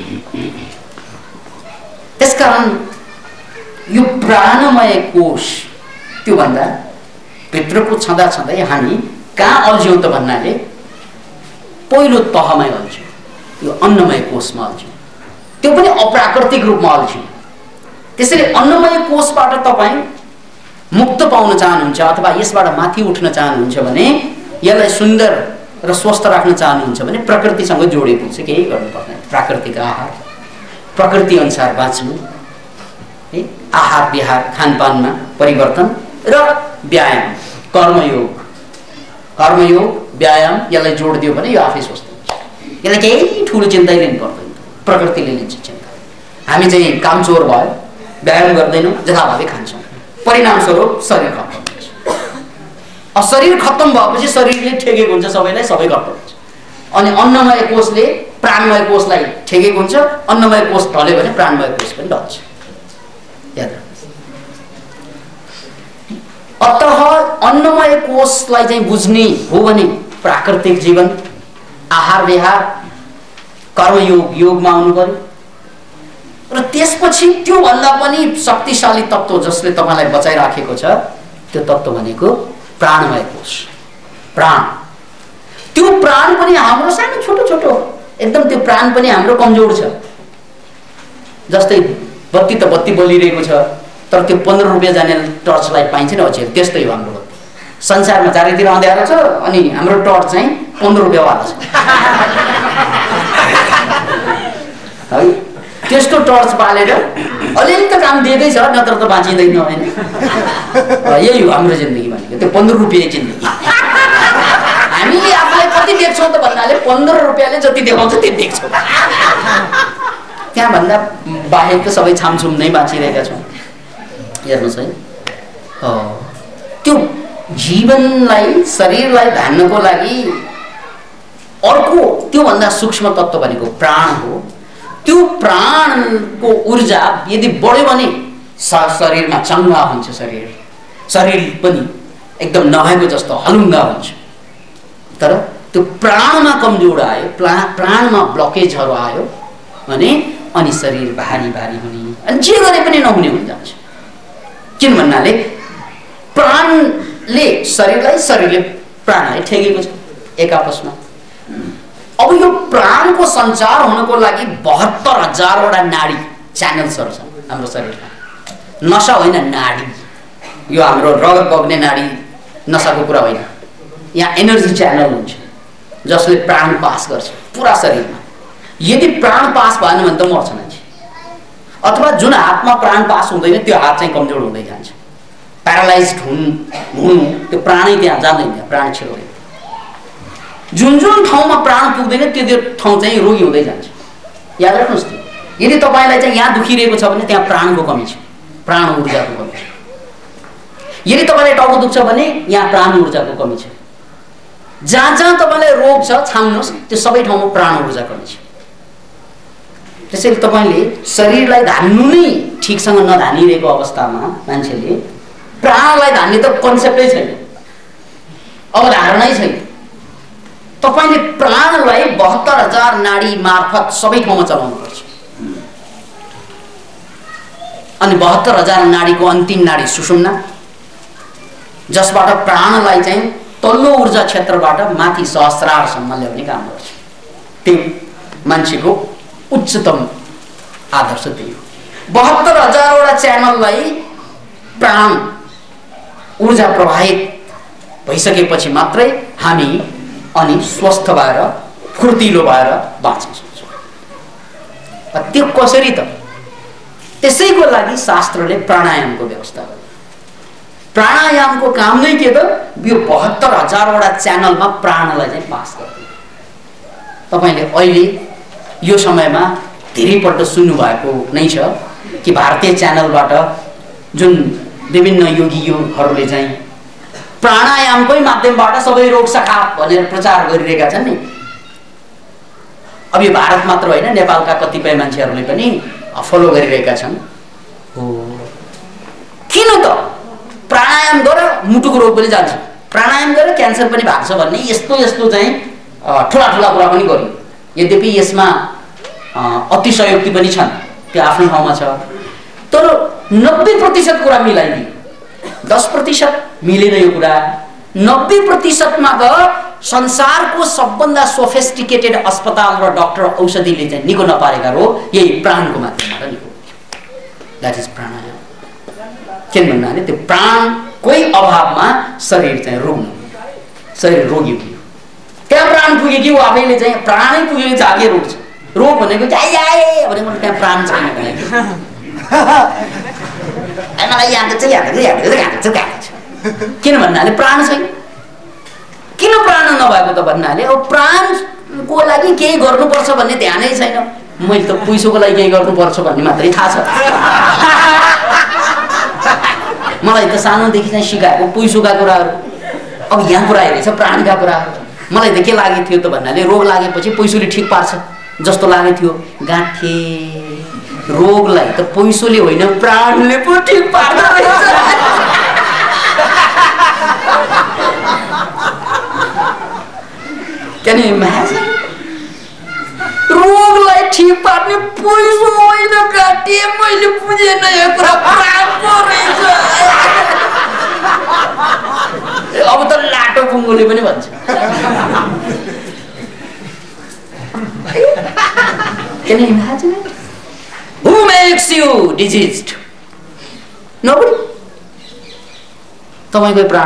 त्यसकारण यो प्राणमय कोष त्योभन्दा भित्रको छँदा छँदै हामी कहाँ अल्झ्यौँ त भन्नाले पहिलो तहमै अल्झ्यौँ, यो अन्नमय कोषमा अल्झ्यौँ, त्यो पनि अप्राकृतिक रूपमा अल्झ्यौँ। त्यसैले अन्नमय कोषबाट तपाईँ मुक्त पाउन चाहनुहुन्छ अथवा यसबाट माथि उठ्न चाहनुहुन्छ भने, यसलाई सुन्दर र स्वस्थ राख्न चाहनुहुन्छ भने प्रकृतिसँग जोडिएको हुन्छ। केही गर्नु पर्दैन, प्राकृतिक आहार, प्रकृति अनुसार बाँच्नु, है, आहार विहार खानपानमा परिवर्तन र व्यायाम, कर्मयोग व्यायाम, यसलाई जोड दियो भने यो आफै स्वस्थ हुन्छ। यसलाई केही ठुलो चिन्तै लिनु पर्दैन, प्रकृतिले लिन्छ चिन्ता। हामी चाहिँ कामचोर भयो, व्यायाम गर्दैनौँ, जथाभावी खान्छौँ, परिणामस्वरूप शरीर खप्छ। शरीर खत्तम भएपछि शरीरले ठेकेको हुन्छ सबैलाई, सबै खत्तम हुन्छ। अनि अन्नमय कोषले प्राणमय कोषलाई ठेकेको हुन्छ, अन्नमय कोष ढल्यो भने प्राणमय कोष पनि ढल्छ। याद राख्नुहोस्। अतः अन्नमय कोषलाई चाहिँ बुझ्ने हो भने प्राकृतिक जीवन, आहार विहार, कर्मयोग, योगमा आउनु पर्यो। र त्यसपछि त्यो भन्दा पनि शक्तिशाली तत्त्व जसले तपाईलाई बचाइराखेको छ, त्यो तत्त्व भनेको प्राणमय कोष। प्राण, त्यो प्राण पनि हाम्रो सानो छोटो छोटो एकदम, त्यो प्राण पनि हाम्रो कमजोर छ। जस्तै बत्ती त बत्ती बलिरहेको छ, तर त्यो 15 रुपियाँ जाने टर्च लाइट पाइन्छ नि अचेल, त्यस्तै हो हाम्रो बत्ती। संसारमा चारैतिर अँध्यारो छ अनि हाम्रो टर्च चाहिँ 15 रुपियाँ वाला छ है। त्यस्तो टर्च बालेर अलिअलि त काम दिएकै छ, नत्र त बाँचिँदैन होइन। यही हो हाम्रो जिन्दगी भनेको, त्यो 15 रुपियाँ जिन्दगी। हामीले आफूलाई कति देख्छौँ त भन्नाले 15 रुपियाँले जति देखाउँछ त्यति देख्छौँ। त्यहाँभन्दा बाहेक त सबै छामछुम नै बाँचिरहेका छौँ। हेर्नुहोस् है, त्यो जीवनलाई, शरीरलाई धान्नको लागि अर्को त्योभन्दा सूक्ष्म तत्त्व भनेको प्राण हो। त्यो प्राणको ऊर्जा यदि बढ्यो भने शरीरमा चङ्गा हुन्छ, शरीर पनि एकदम नभएको जस्तो हलुङ्गा हुन्छ। तर त्यो प्राणमा कमजोर आयो, प्राणमा ब्लकेजहरू आयो भने अनि शरीर भारी भारी हुने, अनि जे गरे पनि नहुने हुन जान्छ। किन भन्नाले प्राणले शरीरलाई, शरीरले प्राणलाई ठेकेको छ एक आपसमा। अब यो प्राणको सञ्चार हुनको लागि 72,000 वटा नाडी च्यानल्सहरू छन् हाम्रो शरीरमा। नसा होइन, नाडी। यो हाम्रो रगत बग्ने नाडी नसाको कुरा होइन। यहाँ एनर्जी च्यानल हुन्छ जसले प्राण पास गर्छ पुरा शरीरमा। यदि प्राण पास भएन भने त मर्छ मान्छे। अथवा जुन हातमा प्राण पास हुँदैन त्यो हात चाहिँ कमजोर हुँदै जान्छ, प्यारालाइज्ड हुनु, त्यो प्राणै त्यहाँ जाँदैन, प्राण छिरोदैन। जुन जुन ठाउँमा प्राण पुग्दैन त्यो ठाउँ चाहिँ रोगी हुँदै जान्छ। याद राख्नुहोस् त, यदि तपाईँलाई चाहिँ यहाँ दुखिरहेको छ भने त्यहाँ प्राणको कमी छ, प्राण ऊर्जाको कमी छ। यदि तपाईँलाई टाउको दुख्छ भने यहाँ प्राण ऊर्जाको कमी छ। जहाँ जहाँ तपाईँलाई रोग छ छाम्नुहोस्, त्यो सबै ठाउँमा प्राण ऊर्जा कमी छ। त्यसैले तपाईँले शरीरलाई धान्नु नै ठिकसँग नधानिरहेको अवस्थामा मान्छेले प्राणलाई धान्ने त कन्सेप्टै छैन, अवधारणै छैन। तपाईले प्राणलाई 72,000 नाडी मार्फत सबै ठाउँमा चलाउनु पर्छ। अनि 72,000 नाडीको अन्तिम नाडी सुषुम्ना, जसबाट प्राणलाई चाहिँ तल्लो ऊर्जा क्षेत्रबाट माथि सहस्रारसम्म ल्याउने काम गर्छ। त्यो मान्छेको उच्चतम आदर्श त्यही हो। 72,000 वटा च्यानललाई प्राण ऊर्जा प्रवाहित भइसकेपछि मात्रै हामी अनि स्वस्थ भएर फुर्तिलो भएर बाँच्न सक्छौँ। त्यो कसरी त? त्यसैको लागि शास्त्रले प्राणायामको व्यवस्था गर्यो। प्राणायामको काम नै के त? यो 72,000 वटा च्यानलमा प्राणलाई चाहिँ पास गर्नु। तपाईले अहिले यो समयमा धेरैपल्ट सुन्नु भएको नै छ कि भारतीय च्यानलबाट जुन विभिन्न योगीहरूले चाहिँ प्राणायामकै माध्यमबाट सबै रोग सखा भनेर प्रचार गरिरहेका छन् नि। अब यो भारत मात्र होइन, नेपालका कतिपय मान्छेहरूले पनि फलो गरिरहेका छन्। किन त? प्राणायाम गर मुटुको रोग पनि जान्छ, प्राणायाम गर क्यान्सर पनि भाग्छ भन्ने यस्तो यस्तो चाहिँ ठुला ठुला कुरा पनि गरियो। यद्यपि यसमा अतिशयोक्ति पनि छन्, त्यो आफ्नो ठाउँमा छ। तर 90% कुरा मिलाइदियो, 10% मिलेन यो कुरा। 90%मा त संसारको सबभन्दा सोफिस्टिकेटेड अस्पताल र डाक्टर औषधिले चाहिँ निको नपारेका रोग यही प्राणको माध्यमबाट निको। That is pranayama. किन भन्नाले त्यो प्राणकै अभावमा शरीर चाहिँ रोग्नु, शरीर रोगी हुनु। त्यहाँ प्राण पुग्यो कि ऊ आफैले चाहिँ प्राणै पुग्यो कि जागे रोग छ। रोग भनेको चाहिँ आए भने मलाई त्यहाँ प्राण छैन भनेको। मलाई यहाँ छ किन भन्नाले प्राण छैन। किन प्राण नभएको त भन्नाले अब प्राणको लागि केही गर्नुपर्छ भन्ने ध्यानै छैन। मैले त पैसोको लागि केही गर्नुपर्छ भन्ने मात्रै थाहा छ। मलाई त सानोदेखि चाहिँ सिकाएको पैसोका कुराहरू। अब यहाँ कुरा हेरेछ प्राणका कुरा। मलाई त के लागेको थियो त भन्नाले रोग लागेपछि पैसोले ठिक पार्छ जस्तो लागेको थियो। गाँठे रोगलाई त पैसोले होइन प्राणले पो ठिक पार्दो रहेछ। Can you imagine? रोगलाई ठिक पार्ने पैसो होइन गाँठे। मैले बुझेन यो कुरा प्राण पो रहेछ। अब त लाटो पुङ्गोले पनि भन्छ। Can you imagine it? Who makes you diseased? Nobody. तपाईको प्राण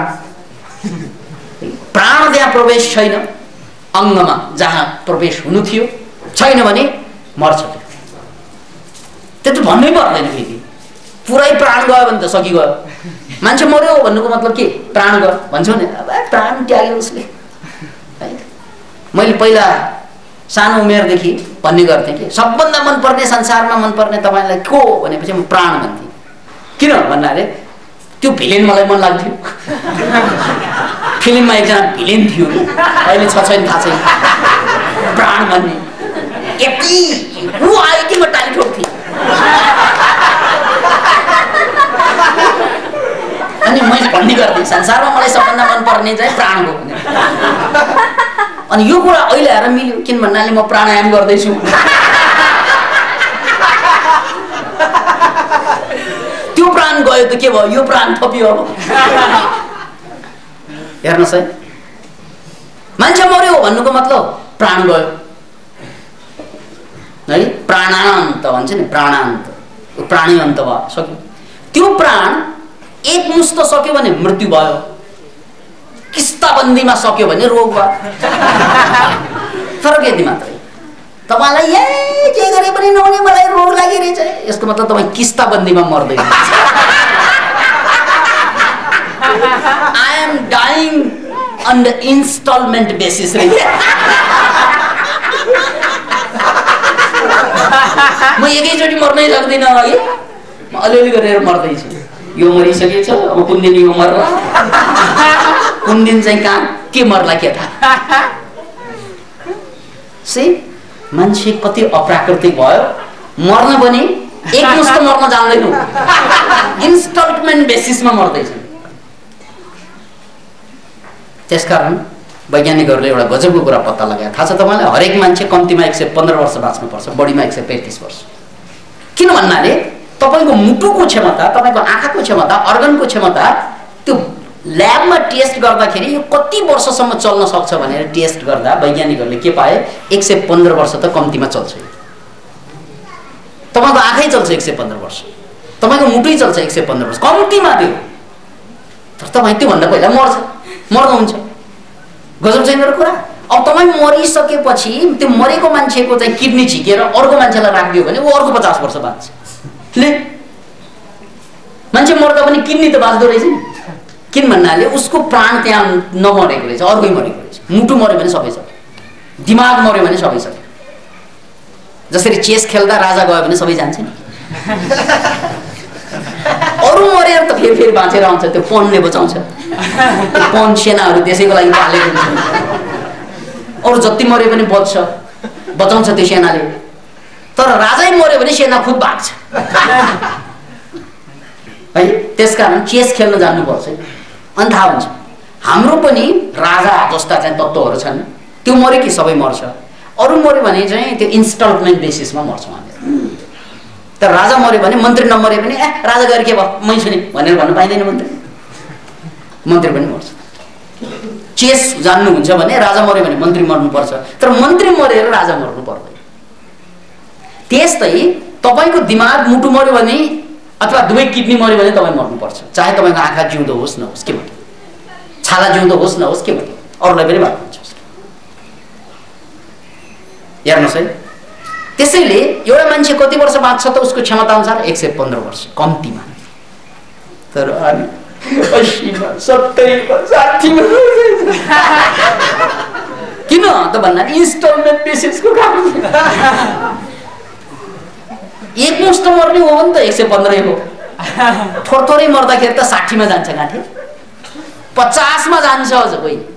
त्यहाँ प्रवेश छैन अङ्गमा जहाँ प्रवेश हुनु थियो छैन भने मर्छ। त्यो त भन्नै पर्दैन फेरि। पुरै प्राण गयो भने त सकिगयो। मान्छे मर्यो भन्नुको मतलब के? प्राण गयो भन्छौ नि। अब प्राण त्याग्यो उसले। मैले पहिला सानो उमेरदेखि भन्ने गर्थेँ कि सबभन्दा मनपर्ने संसारमा मनपर्ने तपाईँलाई को भनेपछि म प्राण भन्थेँ। किन भन्नाले त्यो भिलेन मलाई मन लाग्थ्यो। फिल्ममा एकजना भिलेन थियो अहिले छ छैन थाहा छैन प्राण भन्ने। यति ऊ आयो कि म टाली ठोक्थेँ। अनि मैले भन्ने गर्थेँ संसारमा मलाई सबभन्दा मनपर्ने चाहिँ प्राण हो भने। अनि यो कुरा अहिले आएर मिल्यो किन भन्नाले म प्राणायाम गर्दैछु। त्यो प्राण गयो त के भयो? यो प्राण थपियो। अब हेर्नुहोस् है मान्छे मर्यो भन्नुको मतलब प्राण गयो है। प्राणान्त भन्छ नि प्राणान्त प्राणी अन्त भयो सक्यो। त्यो प्राण एकमुष्ट सक्यो भने मृत्यु भयो। किस्ताबन्दीमा सक्यो भने रोग भयो। फरक यति मात्रै। तपाईलाई के गरे पनि नहुने मलाई रोग लागिरहेछ यसको मतलब तपाईँ किस्ताबन्दीमा मर्दै हुनुहुन्छ। I am dying on the installment basis. म एकैचोटि मर्नै सक्दिनँ है। म अलिअलि गरेर मर्दैछु। यो मरिसकेछ अब कुन दिन यो मर्ला कुन दिन चाहिँ कहाँ के मर्ला के थाहा। मान्छे कति अप्राकृतिक भयो। मर्न पनि एकमुष्ट मर्न जान्दैनौ इन्स्टलमेन्ट बेसिसमा मर्दैछ। त्यसकारण वैज्ञानिकहरूले एउटा गजबको कुरा पत्ता लगाए थाहा छ तपाईँलाई? हरेक मान्छे कम्तीमा 115 वर्ष बाँच्नुपर्छ बढीमा 135 वर्ष। किन भन्नाले तपाईको मुटुको क्षमता तपाईको आँखाको क्षमता अर्गनको क्षमता त्यो ल्याबमा टेस्ट गर्दाखेरि यो कति वर्षसम्म चल्न सक्छ भनेर टेस्ट गर्दा वैज्ञानिकहरूले के पाए 115 वर्ष त कम्तीमा चल्छ। तपाईको आँखै चल्छ 115 वर्ष तपाईको मुटुै चल्छ 115 वर्ष कम्तीमा त्यो। तर तपाईँ त्योभन्दा पहिला मर्नुहुन्छ। गजब छैन र कुरा। अब तपाईँ मरिसकेपछि त्यो मरेको मान्छेको चाहिँ किडनी झिकेर अर्को मान्छेलाई राखिदियो भने ऊ अर्को 50 वर्ष बाँच्छ। ले मान्छे मर्दा पनि किडनी त बाँच्दो रहेछ नि। किन भन्नाले उसको प्राण त्यहाँ नमरेको रहेछ अर्कै मरेको रहेछ। मुटु मर्यो भने सबै सक्यो। दिमाग मर्यो भने सबै सक्यो। जसरी चेस खेल्दा राजा गयो भने सबै जान्छ नि। अरू मरेर त फेरि बाँचेर आउँछ। त्यो पनले बचाउँछ। त्यो पन सेनाहरू त्यसैको लागि पालेको हुन्छ। अरू जति मर्यो पनि बचाउँछ त्यो सेनाले। तर राजै मर्यो भने सेना खुद भाग्छ है। त्यसकारण चेस खेल्न जान्नुपर्छ। अनि थाहा हुन्छ हाम्रो पनि राजा जस्ता चाहिँ तत्त्वहरू छन्। त्यो मर्यो कि सबै मर्छ। अरू मर्यो भने चाहिँ त्यो इन्स्टलमेन्ट बेसिसमा मर्छ भनेर। तर राजा मर्यो भने मन्त्री नमर्यो भने राजा गएर के भयो मै छु नि भनेर भन्नु पाइँदैन। मन्त्री पनि मर्छ। चेस जान्नुहुन्छ भने राजा मर्यो भने मन्त्री मर्नुपर्छ। तर मन्त्री मरेर राजा मर्नु पर्दैन। त्यस्तै तपाईको दिमाग मुटु मर्यो भने अथवा दुवै किडनी मर्यो भने तपाईँ मर्नुपर्छ। चाहे तपाईँको आँखा जिउँदो होस् नहोस् के भयो। छाला जिउँदो होस् नहोस् के भयो। अरूलाई पनि मार्नुहुन्छ। हेर्नुहोस् है। त्यसैले एउटा मान्छे कति वर्ष बाँच्छ त उसको क्षमता अनुसार 115 वर्ष कम्तीमा। तर 80 किन त भन्दा इन्स्टलमेन्ट बेसिसको काम। एकमुष्ट मर्ने हो भने त 115 हो। थोरै मर्दाखेरि त 60 मा जान्छ गाँठे। 50 मा जान्छ अझ कोही